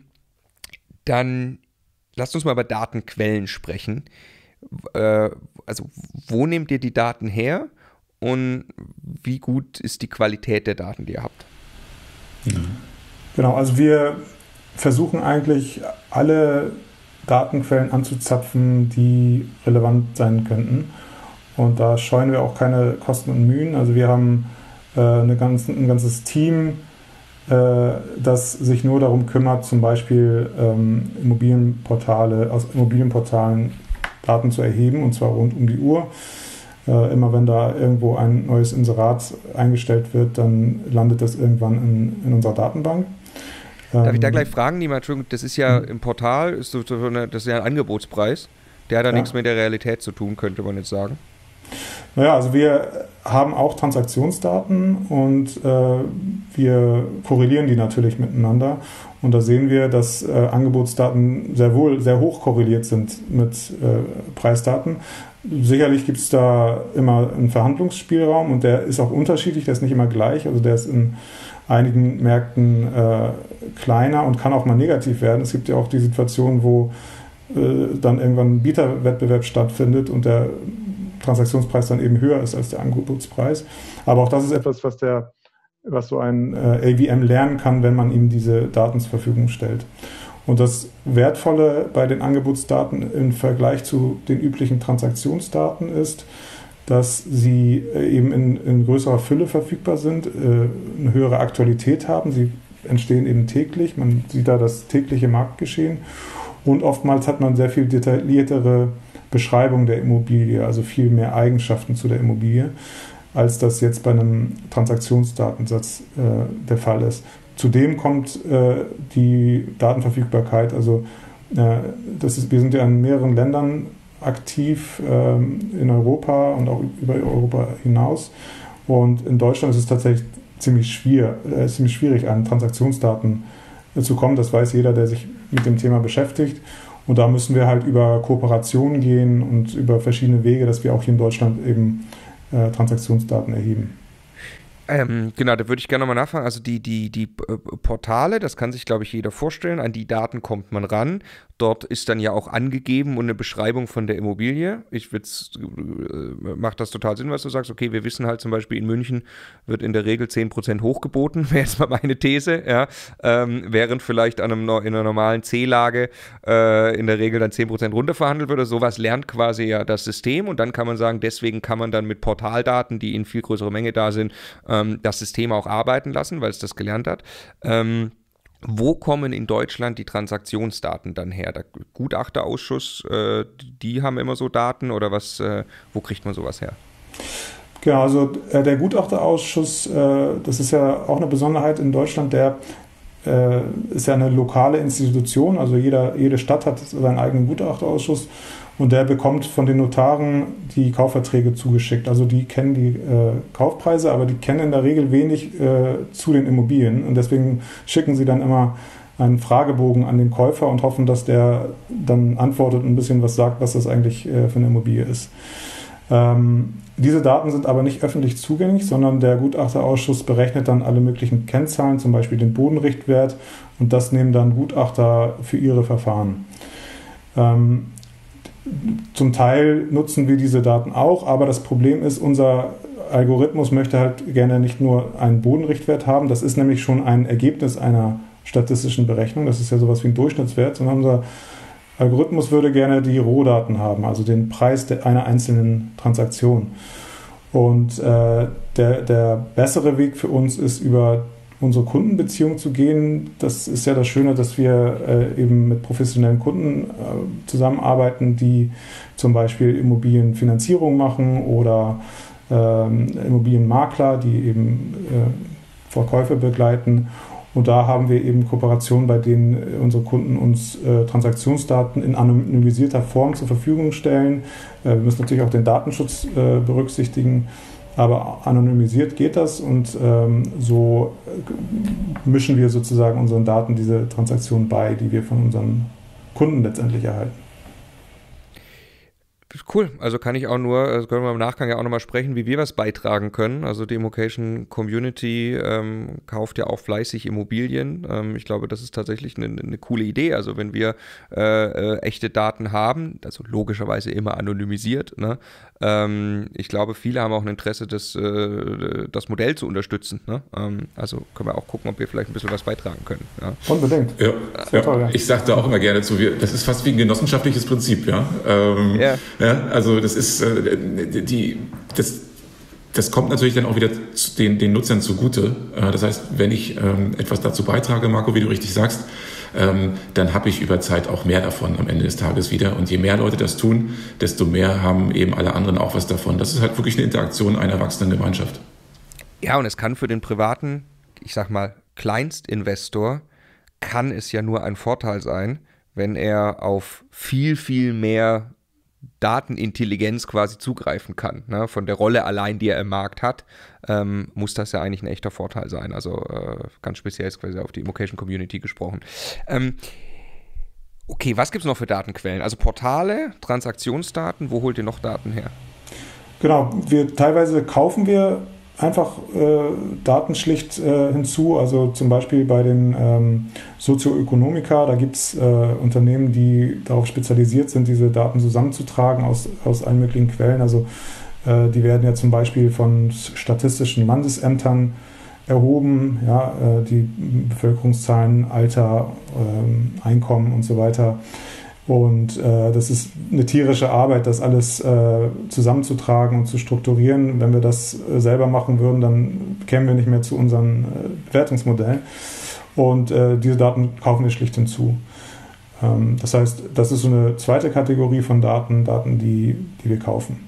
A: Dann lasst uns mal über Datenquellen sprechen. Äh, also wo nehmt ihr die Daten her und wie gut ist die Qualität der Daten, die ihr habt?
C: Genau, also wir versuchen eigentlich alle Datenquellen anzuzapfen, die relevant sein könnten. Und da scheuen wir auch keine Kosten und Mühen. Also wir haben äh, eine ganz, ein ganzes Team, das sich nur darum kümmert, zum Beispiel ähm, Immobilienportale, aus Immobilienportalen Daten zu erheben, und zwar rund um die Uhr. Äh, immer wenn da irgendwo ein neues Inserat eingestellt wird, dann landet das irgendwann in, in unserer Datenbank.
A: Darf ähm, ich da gleich fragen, Nima? Entschuldigung, das ist ja im Portal, ist so, so eine, das ist ja ein Angebotspreis. Der hat da ja nichts mit der Realität zu tun, könnte man jetzt sagen.
C: Naja, also wir haben auch Transaktionsdaten, und äh, wir korrelieren die natürlich miteinander. Und da sehen wir, dass äh, Angebotsdaten sehr wohl sehr hoch korreliert sind mit äh, Preisdaten. Sicherlich gibt es da immer einen Verhandlungsspielraum und der ist auch unterschiedlich, der ist nicht immer gleich. Also der ist in einigen Märkten äh, kleiner und kann auch mal negativ werden. Es gibt ja auch die Situation, wo äh, dann irgendwann ein Bieterwettbewerb stattfindet und der Transaktionspreis dann eben höher ist als der Angebotspreis. Aber auch das ist etwas, was, der, was so ein äh, A V M lernen kann, wenn man ihm diese Daten zur Verfügung stellt. Und das Wertvolle bei den Angebotsdaten im Vergleich zu den üblichen Transaktionsdaten ist, dass sie eben in, in größerer Fülle verfügbar sind, äh, eine höhere Aktualität haben. Sie entstehen eben täglich, man sieht da das tägliche Marktgeschehen und oftmals hat man sehr viel detailliertere Beschreibung der Immobilie, also viel mehr Eigenschaften zu der Immobilie, als das jetzt bei einem Transaktionsdatensatz äh, der Fall ist. Zudem kommt äh, die Datenverfügbarkeit, also äh, das ist, wir sind ja in mehreren Ländern aktiv, äh, in Europa und auch über Europa hinaus. Und in Deutschland ist es tatsächlich ziemlich schwierig, äh, ziemlich schwierig, an Transaktionsdaten äh, zu kommen. Das weiß jeder, der sich mit dem Thema beschäftigt. Und da müssen wir halt über Kooperationen gehen und über verschiedene Wege, dass wir auch hier in Deutschland eben äh, Transaktionsdaten erheben.
A: Ähm, genau, da würde ich gerne nochmal nachfragen. Also die, die, die äh, Portale, das kann sich, glaube ich, jeder vorstellen. An die Daten kommt man ran. Dort ist dann ja auch angegeben und eine Beschreibung von der Immobilie. Ich würde äh, macht das total Sinn, was du sagst. Okay, wir wissen halt zum Beispiel, in München wird in der Regel zehn Prozent hochgeboten, wäre jetzt mal meine These, ja. Ähm, während vielleicht an einem, in einer normalen C-Lage äh, in der Regel dann zehn Prozent runterverhandelt wird. Sowas lernt quasi ja das System und dann kann man sagen, deswegen kann man dann mit Portaldaten, die in viel größerer Menge da sind, äh, das System auch arbeiten lassen, weil es das gelernt hat. Ähm, wo kommen in Deutschland die Transaktionsdaten dann her? Der Gutachterausschuss, äh, die haben immer so Daten oder was? Äh, wo kriegt man sowas her?
C: Genau, also äh, der Gutachterausschuss, äh, das ist ja auch eine Besonderheit in Deutschland, der äh, ist ja eine lokale Institution, also jeder, jede Stadt hat seinen eigenen Gutachterausschuss. Und der bekommt von den Notaren die Kaufverträge zugeschickt. Also die kennen die äh, Kaufpreise, aber die kennen in der Regel wenig äh, zu den Immobilien. Und deswegen schicken sie dann immer einen Fragebogen an den Käufer und hoffen, dass der dann antwortet und ein bisschen was sagt, was das eigentlich äh, für eine Immobilie ist. Ähm, diese Daten sind aber nicht öffentlich zugänglich, sondern der Gutachterausschuss berechnet dann alle möglichen Kennzahlen, zum Beispiel den Bodenrichtwert. Und das nehmen dann Gutachter für ihre Verfahren. Ähm, Zum Teil nutzen wir diese Daten auch, aber das Problem ist, unser Algorithmus möchte halt gerne nicht nur einen Bodenrichtwert haben, das ist nämlich schon ein Ergebnis einer statistischen Berechnung, das ist ja sowas wie ein Durchschnittswert, sondern unser Algorithmus würde gerne die Rohdaten haben, also den Preis der, einer einzelnen Transaktion. Und äh, der, der bessere Weg für uns ist, über unsere Kundenbeziehung zu gehen. Das ist ja das Schöne, dass wir äh, eben mit professionellen Kunden äh, zusammenarbeiten, die zum Beispiel Immobilienfinanzierung machen oder ähm, Immobilienmakler, die eben äh, Verkäufe begleiten. Und da haben wir eben Kooperationen, bei denen unsere Kunden uns äh, Transaktionsdaten in anonymisierter Form zur Verfügung stellen. Äh, wir müssen natürlich auch den Datenschutz äh, berücksichtigen. Aber anonymisiert geht das und ähm, so mischen wir sozusagen unseren Daten diese Transaktionen bei, die wir von unseren Kunden letztendlich erhalten.
A: Cool, also kann ich auch nur, also können wir im Nachgang ja auch nochmal sprechen, wie wir was beitragen können. Also die Immocation Community ähm, kauft ja auch fleißig Immobilien. Ähm, ich glaube, das ist tatsächlich eine, eine coole Idee. Also wenn wir äh, äh, echte Daten haben, also logischerweise immer anonymisiert, ne? ähm, ich glaube, viele haben auch ein Interesse, das, äh, das Modell zu unterstützen. Ne? Ähm, also können wir auch gucken, ob wir vielleicht ein bisschen was beitragen können. Ja?
C: Unbedingt.
B: Ja, ja. Toll, ja. Ich sage da auch immer gerne zu, das ist fast wie ein genossenschaftliches Prinzip. Ja. Ähm, ja. Ja, also das ist äh, die, das, das kommt natürlich dann auch wieder den, den Nutzern zugute. Äh, das heißt, wenn ich ähm, etwas dazu beitrage, Marco, wie du richtig sagst, ähm, dann habe ich über Zeit auch mehr davon am Ende des Tages wieder. Und je mehr Leute das tun, desto mehr haben eben alle anderen auch was davon. Das ist halt wirklich eine Interaktion einer erwachsenen Gemeinschaft.
A: Ja, und es kann für den privaten, ich sag mal, Kleinstinvestor, kann es ja nur ein Vorteil sein, wenn er auf viel, viel mehr Datenintelligenz quasi zugreifen kann. Ne? Von der Rolle allein, die er im Markt hat, ähm, muss das ja eigentlich ein echter Vorteil sein. Also äh, ganz speziell ist quasi auf die Immocation Community gesprochen. Ähm, Okay, was gibt es noch für Datenquellen? Also Portale, Transaktionsdaten, wo holt ihr noch Daten her?
C: Genau, wir teilweise kaufen wir einfach äh, Daten schlicht äh, hinzu, also zum Beispiel bei den ähm, Sozioökonomika, da gibt es äh, Unternehmen, die darauf spezialisiert sind, diese Daten zusammenzutragen aus, aus allen möglichen Quellen. Also äh, die werden ja zum Beispiel von statistischen Landesämtern erhoben, ja, äh, die Bevölkerungszahlen, Alter, äh, Einkommen und so weiter. Und äh, das ist eine tierische Arbeit, das alles äh, zusammenzutragen und zu strukturieren. Wenn wir das äh, selber machen würden, dann kämen wir nicht mehr zu unseren äh, Bewertungsmodellen. Und äh, diese Daten kaufen wir schlicht hinzu. Ähm, das heißt, das ist so eine zweite Kategorie von Daten, Daten, die, die wir kaufen.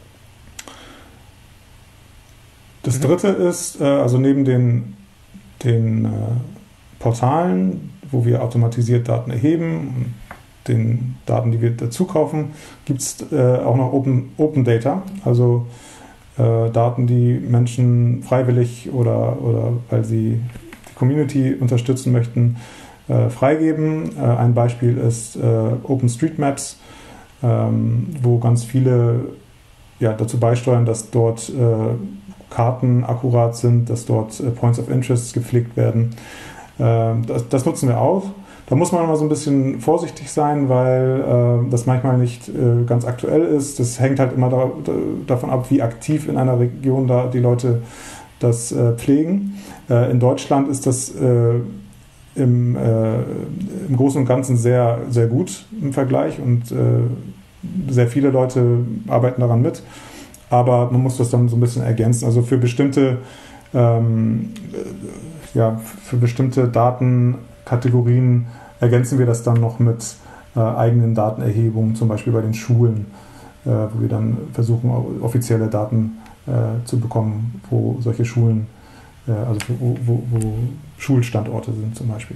C: Das dritte ist, äh, also neben den, den äh, Portalen, wo wir automatisiert Daten erheben und den Daten, die wir dazu kaufen, gibt es äh, auch noch Open, Open Data, also äh, Daten, die Menschen freiwillig oder, oder weil sie die Community unterstützen möchten, äh, freigeben. Äh, ein Beispiel ist äh, OpenStreetMaps, ähm, wo ganz viele ja, dazu beisteuern, dass dort äh, Karten akkurat sind, dass dort äh, Points of Interest gepflegt werden. Äh, das, das nutzen wir auch. Da muss man immer so ein bisschen vorsichtig sein, weil äh, das manchmal nicht äh, ganz aktuell ist. Das hängt halt immer da, da, davon ab, wie aktiv in einer Region da die Leute das äh, pflegen. Äh, in Deutschland ist das äh, im, äh, im Großen und Ganzen sehr, sehr gut im Vergleich und äh, sehr viele Leute arbeiten daran mit. Aber man muss das dann so ein bisschen ergänzen. Also für bestimmte, ähm, ja, für bestimmte Datenkategorien ergänzen wir das dann noch mit äh, eigenen Datenerhebungen, zum Beispiel bei den Schulen, äh, wo wir dann versuchen, offizielle Daten äh, zu bekommen, wo solche Schulen, äh, also wo, wo, wo Schulstandorte sind zum Beispiel.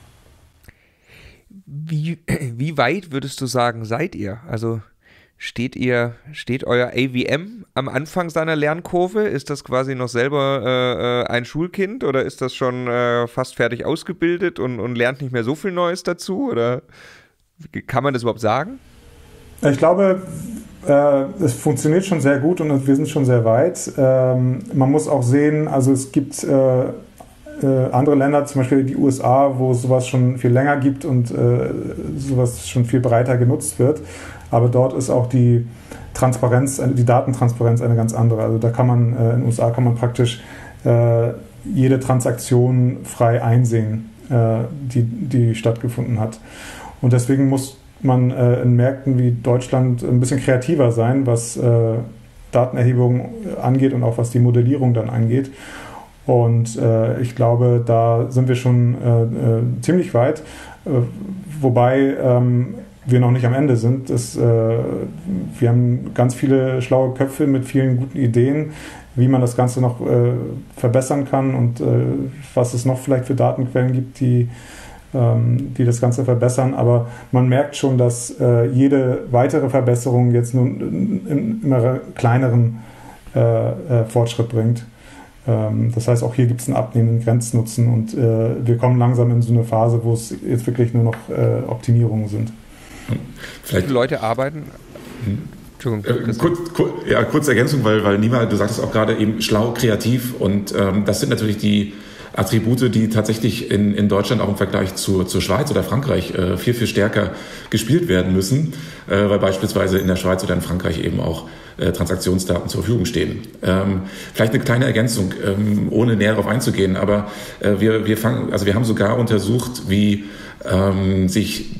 A: Wie, wie weit würdest du sagen, seid ihr? Also steht ihr, steht euer A V M am Anfang seiner Lernkurve? Ist das quasi noch selber äh, ein Schulkind oder ist das schon äh, fast fertig ausgebildet und, und lernt nicht mehr so viel Neues dazu? Oder kann man das überhaupt sagen?
C: Ich glaube, äh, es funktioniert schon sehr gut und wir sind schon sehr weit. Ähm, man muss auch sehen, also es gibt äh, äh, andere Länder, zum Beispiel die U S A, wo es sowas schon viel länger gibt und äh, sowas schon viel breiter genutzt wird. Aber dort ist auch die Transparenz, die Datentransparenz eine ganz andere. Also da kann man, äh, in den U S A kann man praktisch äh, jede Transaktion frei einsehen, äh, die, die stattgefunden hat. Und deswegen muss man äh, in Märkten wie Deutschland ein bisschen kreativer sein, was äh, Datenerhebung angeht und auch was die Modellierung dann angeht. Und äh, ich glaube, da sind wir schon äh, äh, ziemlich weit, äh, wobei ähm, wir noch nicht am Ende sind. Das, äh, wir haben ganz viele schlaue Köpfe mit vielen guten Ideen, wie man das Ganze noch äh, verbessern kann und äh, was es noch vielleicht für Datenquellen gibt, die, ähm, die das Ganze verbessern. Aber man merkt schon, dass äh, jede weitere Verbesserung jetzt nun einen immer kleineren äh, äh, Fortschritt bringt. Ähm, das heißt, auch hier gibt es einen abnehmenden Grenznutzen und äh, wir kommen langsam in so eine Phase, wo es jetzt wirklich nur noch äh, Optimierungen sind.
A: Vielleicht viele Leute arbeiten. Entschuldigung.
B: Äh, kurz, kur, ja, kurze Ergänzung, weil, weil Nima, du sagtest auch gerade eben schlau, kreativ und ähm, das sind natürlich die Attribute, die tatsächlich in, in Deutschland auch im Vergleich zu, zur Schweiz oder Frankreich äh, viel, viel stärker gespielt werden müssen, äh, weil beispielsweise in der Schweiz oder in Frankreich eben auch äh, Transaktionsdaten zur Verfügung stehen. Ähm, vielleicht eine kleine Ergänzung, ähm, ohne näher darauf einzugehen, aber äh, wir, wir, fangen, also wir haben sogar untersucht, wie ähm, sich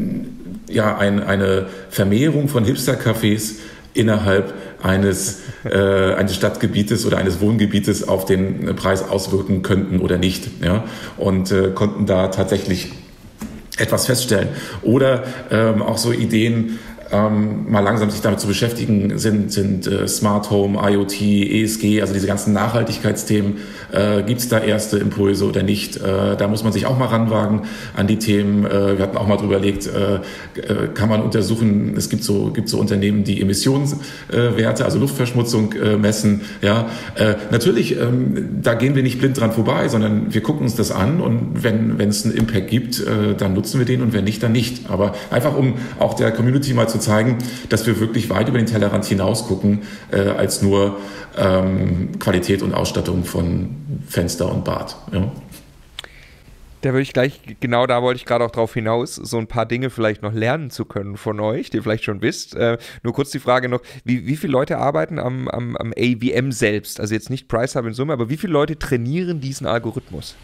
B: ja, ein, eine Vermehrung von Hipster-Cafés innerhalb eines, äh, eines Stadtgebietes oder eines Wohngebietes auf den Preis auswirken könnten oder nicht. Ja? Und äh, konnten da tatsächlich etwas feststellen. Oder ähm, auch so Ideen, ähm, mal langsam sich damit zu beschäftigen, sind, sind äh, Smart Home, IoT, E S G, also diese ganzen Nachhaltigkeitsthemen. Äh, Gibt es da erste Impulse oder nicht? Äh, da muss man sich auch mal ranwagen an die Themen. Äh, wir hatten auch mal drüber überlegt, äh, äh, kann man untersuchen, es gibt so, gibt so Unternehmen, die Emissionswerte, äh, also Luftverschmutzung äh, messen. Ja, äh, natürlich, ähm, da gehen wir nicht blind dran vorbei, sondern wir gucken uns das an und wenn wenn es einen Impact gibt, äh, dann nutzen wir den und wenn nicht, dann nicht. Aber einfach, um auch der Community mal zu zeigen, dass wir wirklich weit über den Tellerrand hinaus gucken, äh, als nur ähm, Qualität und Ausstattung von Fenster und Bad. Ja.
A: Da würde ich gleich, genau da wollte ich gerade auch drauf hinaus, so ein paar Dinge vielleicht noch lernen zu können von euch, die ihr vielleicht schon wisst. Äh, nur kurz die Frage noch, wie, wie viele Leute arbeiten am, am, am A V M selbst? Also jetzt nicht Price Hub in Summe, aber wie viele Leute trainieren diesen Algorithmus?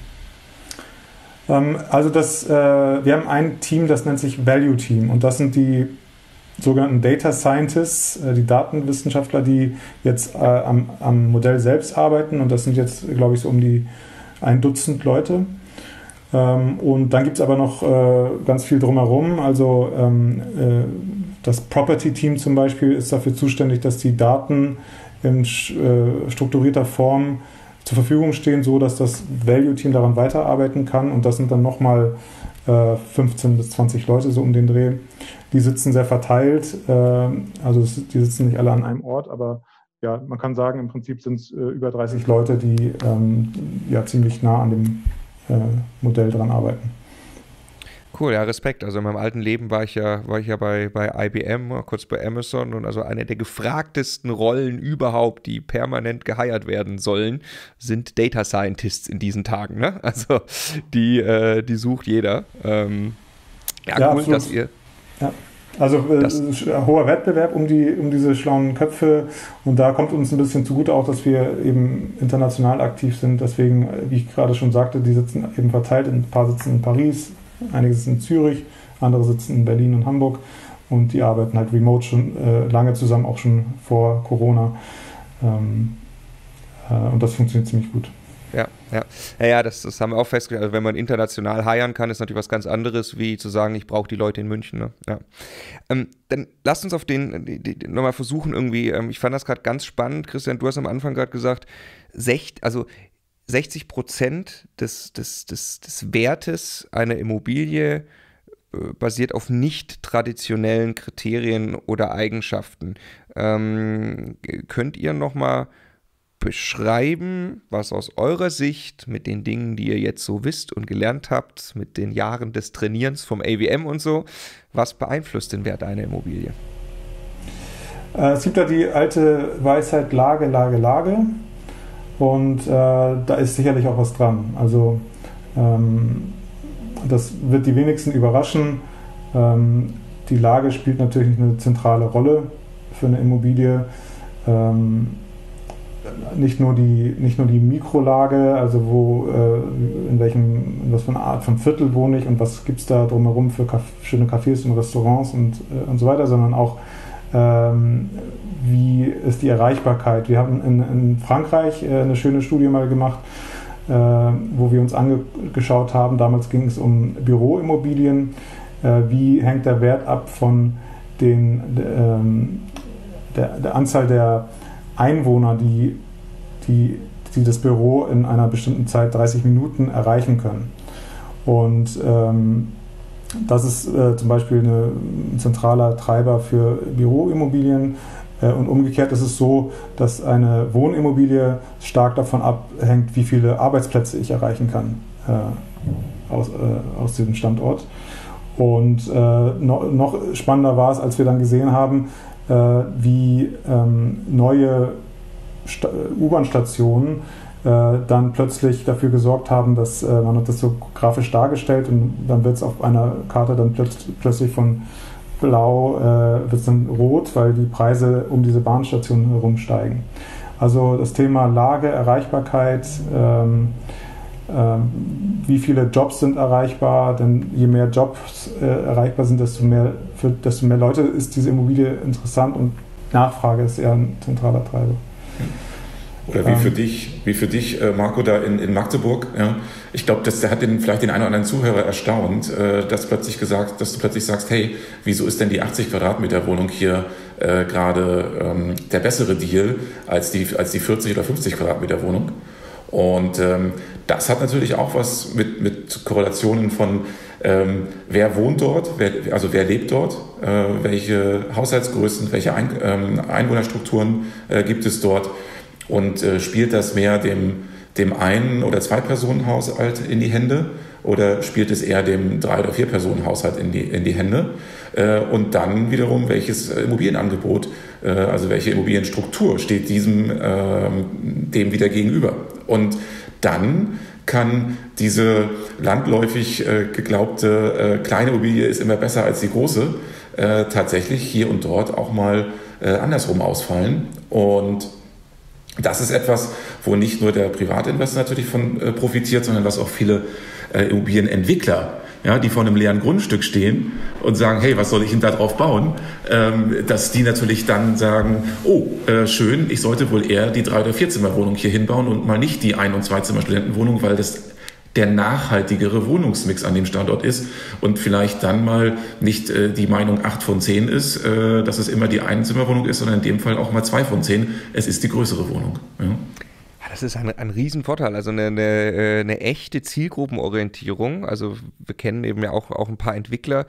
C: Ähm, also das, äh, wir haben ein Team, das nennt sich Value Team und das sind die sogenannten Data Scientists, äh, die Datenwissenschaftler, die jetzt äh, am, am Modell selbst arbeiten und das sind jetzt, glaube ich, so um die ein Dutzend Leute. Ähm, und dann gibt es aber noch äh, ganz viel drumherum. Also ähm, äh, das Property-Team zum Beispiel ist dafür zuständig, dass die Daten in äh, strukturierter Form zur Verfügung stehen, so dass das Value-Team daran weiterarbeiten kann. Und das sind dann nochmal äh, fünfzehn bis zwanzig Leute so um den Dreh. Die sitzen sehr verteilt. Äh, also es, die sitzen nicht alle an einem Ort, aber ja, man kann sagen, im Prinzip sind es äh, über dreißig Leute, die ähm, ja ziemlich nah an dem Modell dran arbeiten.
A: Cool, ja, Respekt. Also in meinem alten Leben war ich ja, war ich ja bei, bei I B M, kurz bei Amazon und also eine der gefragtesten Rollen überhaupt, die permanent geheiert werden sollen, sind Data Scientists in diesen Tagen. Ne? Also die, äh, die sucht jeder. Ähm, ja,
C: ja,
A: cool,
C: absolut.
A: dass ihr...
C: Ja. Also äh, hoher Wettbewerb um, die, um diese schlauen Köpfe und da kommt uns ein bisschen zugute auch, dass wir eben international aktiv sind. Deswegen, wie ich gerade schon sagte, die sitzen eben verteilt. Ein paar sitzen in Paris, einige sitzen in Zürich, andere sitzen in Berlin und Hamburg und die arbeiten halt remote schon äh, lange zusammen, auch schon vor Corona. Ähm, äh, und das funktioniert ziemlich gut.
A: Ja, ja. Ja, ja das, das haben wir auch festgestellt. Also wenn man international hiren kann, ist natürlich was ganz anderes, wie zu sagen, ich brauche die Leute in München. Ne? Ja. Ähm, dann lasst uns auf den die, die, nochmal versuchen irgendwie, ähm, ich fand das gerade ganz spannend, Christian, du hast am Anfang gerade gesagt, sech, also sechzig Prozent des, des, des, des Wertes einer Immobilie äh, basiert auf nicht traditionellen Kriterien oder Eigenschaften. Ähm, könnt ihr nochmal beschreiben, was aus eurer Sicht mit den Dingen, die ihr jetzt so wisst und gelernt habt, mit den Jahren des Trainierens vom A V M und so, was beeinflusst den Wert einer Immobilie?
C: Äh, es gibt ja die alte Weisheit Lage, Lage, Lage und äh, da ist sicherlich auch was dran. Also ähm, das wird die wenigsten überraschen. Ähm, die Lage spielt natürlich eine zentrale Rolle für eine Immobilie. Ähm, Nicht nur die, nicht nur die Mikrolage, also wo, äh, in welchem, in was für eine Art von Viertel wohne ich und was gibt es da drumherum für Caf- schöne Cafés und Restaurants und, äh, und so weiter, sondern auch, ähm, wie ist die Erreichbarkeit. Wir haben in, in Frankreich äh, eine schöne Studie mal gemacht, äh, wo wir uns angeschaut haben, damals ging es um Büroimmobilien, äh, wie hängt der Wert ab von den, ähm, der, der Anzahl der Einwohner, die, die, die das Büro in einer bestimmten Zeit dreißig Minuten erreichen können. Und ähm, das ist äh, zum Beispiel eine, ein zentraler Treiber für Büroimmobilien. Äh, und umgekehrt ist es so, dass eine Wohnimmobilie stark davon abhängt, wie viele Arbeitsplätze ich erreichen kann äh, aus, äh, aus diesem Standort. Und äh, no, noch spannender war es, als wir dann gesehen haben, wie ähm, neue Sta- U-Bahn-Stationen äh, dann plötzlich dafür gesorgt haben, dass äh, man hat das so grafisch dargestellt und dann wird es auf einer Karte dann plötz- plötzlich von blau äh, wird es dann rot, weil die Preise um diese Bahnstationen herum steigen. Also das Thema Lage, Erreichbarkeit, ähm, ähm, wie viele Jobs sind erreichbar, denn je mehr Jobs äh, erreichbar sind, desto mehr, für desto mehr Leute ist diese Immobilie interessant und Nachfrage ist eher ein zentraler Treiber.
B: Oder wie für dich, wie für dich, äh, Marco, da in, in Magdeburg. Ja? Ich glaube, das hat den, vielleicht den einen oder anderen Zuhörer erstaunt, äh, dass plötzlich gesagt, dass du plötzlich sagst, hey, wieso ist denn die achtzig Quadratmeter Wohnung hier äh, gerade ähm, der bessere Deal als die, als die vierzig oder fünfzig Quadratmeter Wohnung? Und ähm, das hat natürlich auch was mit, mit Korrelationen von ähm, wer wohnt dort, wer, also wer lebt dort, äh, welche Haushaltsgrößen, welche Ein, ähm, Einwohnerstrukturen äh, gibt es dort. Und äh, spielt das mehr dem, dem Ein- oder Zwei-Personen-Haushalt in die Hände oder spielt es eher dem Drei- oder Vier-Personen-Haushalt in die, in die Hände? Äh, und dann wiederum, welches Immobilienangebot, äh, also welche Immobilienstruktur steht diesem äh, dem wieder gegenüber? Und dann kann diese landläufig äh, geglaubte äh, kleine Immobilie ist immer besser als die große, äh, tatsächlich hier und dort auch mal äh, andersrum ausfallen. Und das ist etwas, wo nicht nur der Privatinvestor natürlich von äh, profitiert, sondern was auch viele äh, Immobilienentwickler, ja, die vor einem leeren Grundstück stehen und sagen, hey, was soll ich denn da drauf bauen? Ähm, dass die natürlich dann sagen, oh, äh, schön, ich sollte wohl eher die Drei- oder Vierzimmerwohnung hier hinbauen und mal nicht die Ein- und Zweizimmer-Studentenwohnung, weil das der nachhaltigere Wohnungsmix an dem Standort ist und vielleicht dann mal nicht äh, die Meinung acht von zehn ist, äh, dass es immer die Einzimmerwohnung ist, sondern in dem Fall auch mal zwei von zehn. Es ist die größere Wohnung. Ja.
A: Das ist ein, ein Riesenvorteil, also eine, eine, eine echte Zielgruppenorientierung. Also wir kennen eben ja auch, auch ein paar Entwickler,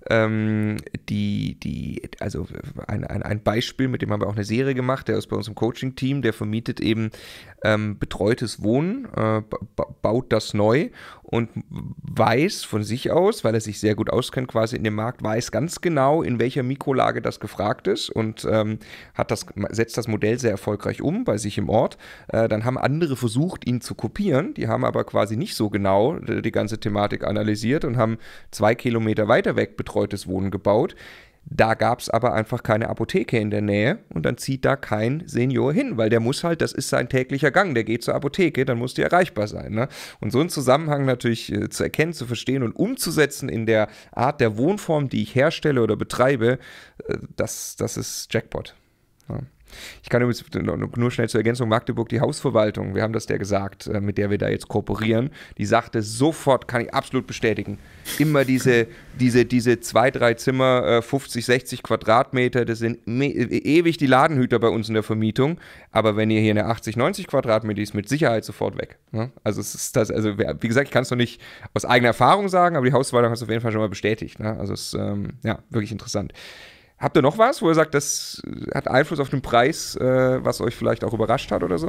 A: ähm, die, die, also ein, ein, ein Beispiel, mit dem haben wir auch eine Serie gemacht, der ist bei uns im Coaching-Team, der vermietet eben ähm, betreutes Wohnen, äh, baut das neu und weiß von sich aus, weil er sich sehr gut auskennt quasi in dem Markt, weiß ganz genau, in welcher Mikrolage das gefragt ist und ähm, hat das, setzt das Modell sehr erfolgreich um bei sich im Ort. Äh, dann haben andere versucht, ihn zu kopieren, die haben aber quasi nicht so genau die ganze Thematik analysiert und haben zwei Kilometer weiter weg betreutes Wohnen gebaut. Da gab es aber einfach keine Apotheke in der Nähe und dann zieht da kein Senior hin, weil der muss halt, das ist sein täglicher Gang, der geht zur Apotheke, dann muss die erreichbar sein. Ne? Und so einen Zusammenhang natürlich äh, zu erkennen, zu verstehen und umzusetzen in der Art der Wohnform, die ich herstelle oder betreibe, äh, das, das ist Jackpot. Ja. Ich kann übrigens nur schnell zur Ergänzung, Magdeburg, die Hausverwaltung, wir haben das der gesagt, mit der wir da jetzt kooperieren, die sagte sofort, kann ich absolut bestätigen, immer diese, diese, diese zwei, drei Zimmer, fünfzig, sechzig Quadratmeter, das sind ewig die Ladenhüter bei uns in der Vermietung, aber wenn ihr hier eine achtzig, neunzig Quadratmeter, die ist mit Sicherheit sofort weg. Ne? Also es ist das, also wie gesagt, ich kann es noch nicht aus eigener Erfahrung sagen, aber die Hausverwaltung hat es auf jeden Fall schon mal bestätigt. Ne? Also es ist ähm, ja, wirklich interessant. Habt ihr noch was, wo ihr sagt, das hat Einfluss auf den Preis, äh, was euch vielleicht auch überrascht hat oder so?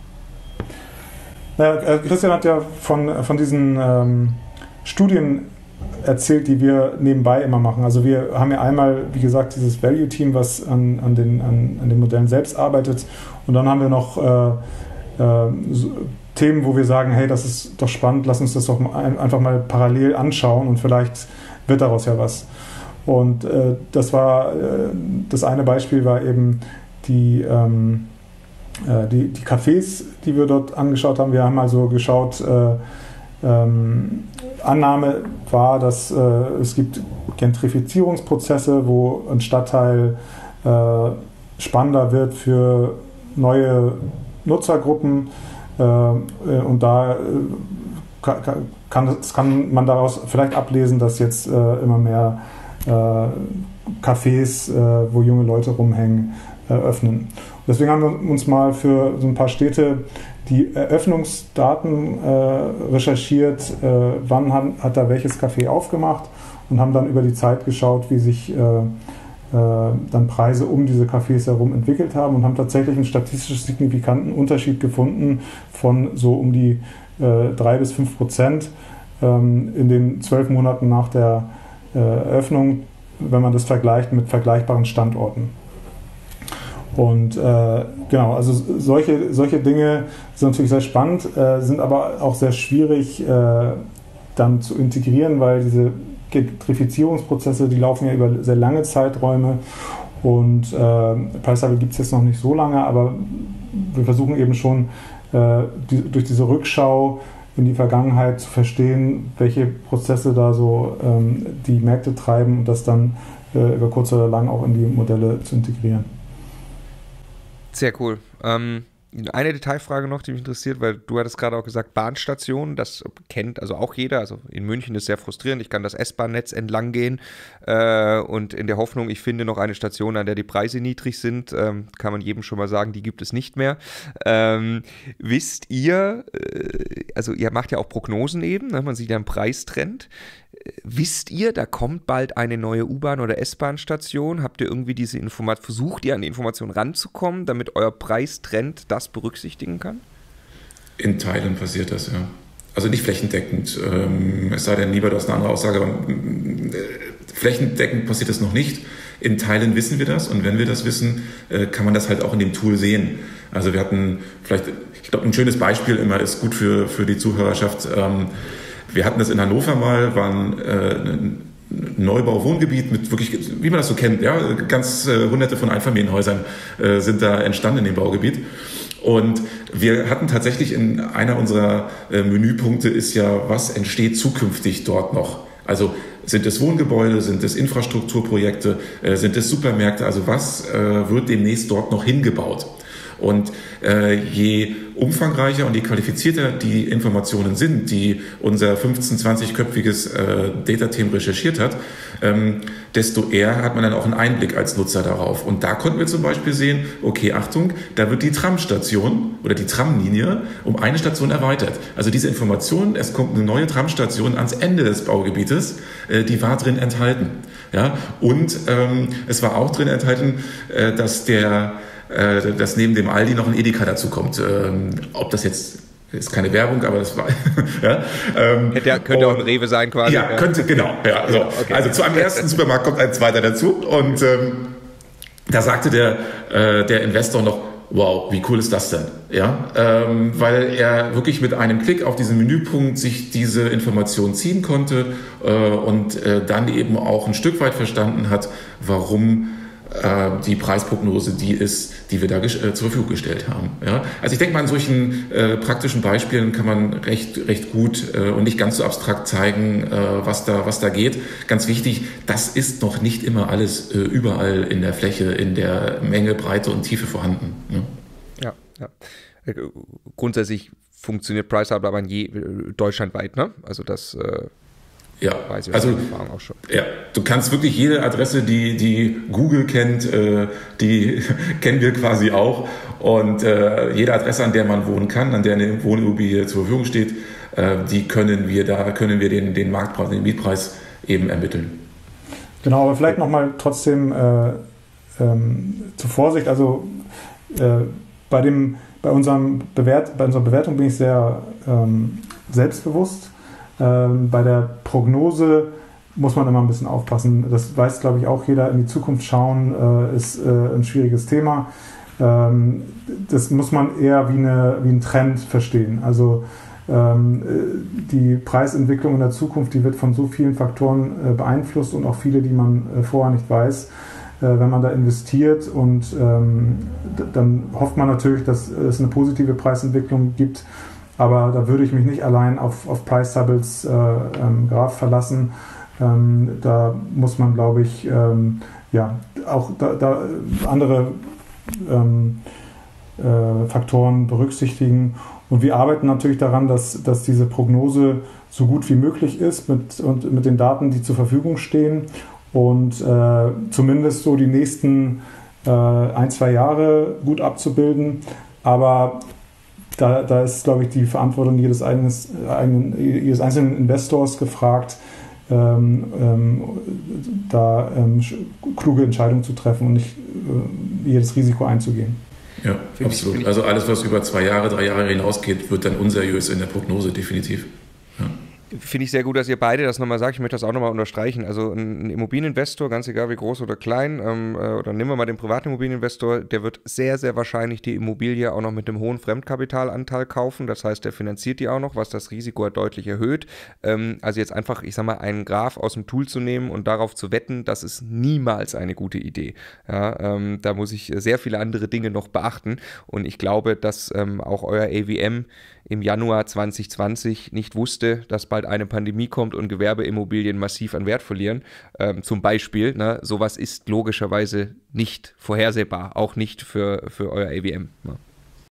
C: Ja, Christian hat ja von, von diesen ähm, Studien erzählt, die wir nebenbei immer machen. Also wir haben ja einmal, wie gesagt, dieses Value-Team, was an, an, den, an, an den Modellen selbst arbeitet. Und dann haben wir noch äh, äh, so Themen, wo wir sagen, hey, das ist doch spannend, lass uns das doch mal, einfach mal parallel anschauen und vielleicht wird daraus ja was. Und äh, das war, äh, das eine Beispiel war eben die, ähm, äh, die, die Cafés, die wir dort angeschaut haben. Wir haben also geschaut, äh, ähm, Annahme war, dass äh, es gibt Gentrifizierungsprozesse, wo ein Stadtteil äh, spannender wird für neue Nutzergruppen äh, und da äh, kann, kann, kann man daraus vielleicht ablesen, dass jetzt äh, immer mehr Cafés, wo junge Leute rumhängen, öffnen. Deswegen haben wir uns mal für so ein paar Städte die Eröffnungsdaten recherchiert, wann hat da welches Café aufgemacht und haben dann über die Zeit geschaut, wie sich dann Preise um diese Cafés herum entwickelt haben und haben tatsächlich einen statistisch signifikanten Unterschied gefunden von so um die drei bis fünf Prozent in den zwölf Monaten nach der Eröffnung, wenn man das vergleicht mit vergleichbaren Standorten. Und äh, genau, also solche, solche Dinge sind natürlich sehr spannend, äh, sind aber auch sehr schwierig äh, dann zu integrieren, weil diese Gentrifizierungsprozesse, die laufen ja über sehr lange Zeiträume und äh, Preislevel gibt es jetzt noch nicht so lange, aber wir versuchen eben schon äh, die, durch diese Rückschau in die Vergangenheit zu verstehen, welche Prozesse da so ähm, die Märkte treiben und das dann äh, über kurz oder lang auch in die Modelle zu integrieren.
A: Sehr cool. Ähm, Eine Detailfrage noch, die mich interessiert, weil du hattest gerade auch gesagt, Bahnstationen, das kennt also auch jeder. Also in München ist sehr frustrierend, ich kann das S-Bahn-Netz entlang gehen äh, und in der Hoffnung, ich finde noch eine Station, an der die Preise niedrig sind, ähm, kann man jedem schon mal sagen, die gibt es nicht mehr. Ähm, wisst ihr, äh, also ihr macht ja auch Prognosen eben, ne? Man sieht ja einen Preistrend. Wisst ihr, da kommt bald eine neue U-Bahn- oder S-Bahn-Station? Habt ihr irgendwie diese Information, versucht ihr an die Information ranzukommen, damit euer Preistrend das berücksichtigen kann?
B: In Teilen passiert das, ja. Also nicht flächendeckend, ähm, es sei denn, lieber das ist eine andere Aussage, aber äh, flächendeckend passiert das noch nicht. In Teilen wissen wir das und wenn wir das wissen, äh, kann man das halt auch in dem Tool sehen. Also wir hatten vielleicht, ich glaube, ein schönes Beispiel immer ist gut für, für die Zuhörerschaft. Ähm, Wir hatten das in Hannover mal, war ein, äh, ein Neubau-Wohngebiet mit wirklich, wie man das so kennt, ja, ganz äh, hunderte von Einfamilienhäusern äh, sind da entstanden in dem Baugebiet. Und wir hatten tatsächlich in einer unserer äh, Menüpunkte ist ja, was entsteht zukünftig dort noch? Also sind es Wohngebäude, sind es Infrastrukturprojekte, äh, sind es Supermärkte? Also was äh, wird demnächst dort noch hingebaut? Und äh, je umfangreicher und je qualifizierter die Informationen sind, die unser fünfzehn-, zwanzig-köpfiges äh, Data-Team recherchiert hat, ähm, desto eher hat man dann auch einen Einblick als Nutzer darauf. Und da konnten wir zum Beispiel sehen, okay, Achtung, da wird die Tramstation oder die Tramlinie um eine Station erweitert. Also diese Information, es kommt eine neue Tramstation ans Ende des Baugebietes, äh, die war drin enthalten. Ja? Und ähm, es war auch drin enthalten, äh, dass der dass neben dem Aldi noch ein Edeka dazu kommt. Ähm, ob das jetzt, ist keine Werbung, aber das war, ja. Ähm,
A: Hätte, könnte und, auch ein Rewe sein quasi.
B: Ja, ja. könnte, genau. Ja, so. Okay. Also zu einem ersten Supermarkt kommt ein zweiter dazu und ähm, da sagte der, äh, der Investor noch, wow, wie cool ist das denn? Ja, ähm, weil er wirklich mit einem Klick auf diesen Menüpunkt sich diese Information ziehen konnte äh, und äh, dann eben auch ein Stück weit verstanden hat, warum die Preisprognose die ist, die wir da äh, zur Verfügung gestellt haben. Ja? Also ich denke mal, an solchen äh, praktischen Beispielen kann man recht, recht gut äh, und nicht ganz so abstrakt zeigen, äh, was da, was da geht. Ganz wichtig, das ist noch nicht immer alles äh, überall in der Fläche, in der Menge, Breite und Tiefe vorhanden. Ne?
A: Ja, ja. Grundsätzlich funktioniert Price Hub aber in je, deutschlandweit, ne? Also das äh
B: Ja, also auch schon. Ja, du kannst wirklich jede Adresse, die, die Google kennt, äh, die kennen wir quasi auch. Und äh, jede Adresse, an der man wohnen kann, an der eine Wohnimmobilie zur Verfügung steht, äh, die können wir, da können wir den, den Marktpreis, den Mietpreis eben ermitteln.
C: Genau, aber vielleicht nochmal trotzdem äh, ähm, zur Vorsicht. Also äh, bei dem, bei unserem Bewert, bei unserer Bewertung bin ich sehr ähm, selbstbewusst. Ähm, bei der Prognose muss man immer ein bisschen aufpassen. Das weiß, glaube ich, auch jeder. In die Zukunft schauen äh, ist äh, ein schwieriges Thema. Ähm, das muss man eher wie, eine, wie ein Trend verstehen. Also ähm, die Preisentwicklung in der Zukunft, die wird von so vielen Faktoren äh, beeinflusst und auch viele, die man äh, vorher nicht weiß. Äh, wenn man da investiert und ähm, d- dann hofft man natürlich, dass es eine positive Preisentwicklung gibt. Aber da würde ich mich nicht allein auf, auf Price Hubbles äh, ähm, Graph verlassen. Ähm, da muss man, glaube ich, ähm, ja, auch da, da andere ähm, äh, Faktoren berücksichtigen. Und wir arbeiten natürlich daran, dass, dass diese Prognose so gut wie möglich ist mit, und mit den Daten, die zur Verfügung stehen. Und äh, zumindest so die nächsten äh, ein, zwei Jahre gut abzubilden. Aber Da, da ist, glaube ich, die Verantwortung jedes, eigenes, eigenen, jedes einzelnen Investors gefragt, ähm, ähm, da ähm, kluge Entscheidungen zu treffen und nicht äh, jedes Risiko einzugehen.
B: Ja, find absolut. Ich, also alles, was über zwei Jahre, drei Jahre hinausgeht, wird dann unseriös in der Prognose, definitiv. Ja.
A: Finde ich sehr gut, dass ihr beide das nochmal sagt. Ich möchte das auch nochmal unterstreichen. Also ein Immobilieninvestor, ganz egal wie groß oder klein, ähm, oder nehmen wir mal den privaten Immobilieninvestor, der wird sehr, sehr wahrscheinlich die Immobilie auch noch mit einem hohen Fremdkapitalanteil kaufen. Das heißt, der finanziert die auch noch, was das Risiko deutlich erhöht. Ähm, also jetzt einfach, ich sag mal, einen Graph aus dem Tool zu nehmen und darauf zu wetten, das ist niemals eine gute Idee. Ja, ähm, da muss ich sehr viele andere Dinge noch beachten. Und ich glaube, dass ähm, auch euer A V M im Januar zwanzig zwanzig nicht wusste, dass bald eine Pandemie kommt und Gewerbeimmobilien massiv an Wert verlieren. Ähm, zum Beispiel, ne, sowas ist logischerweise nicht vorhersehbar, auch nicht für, für euer A V M. Ne.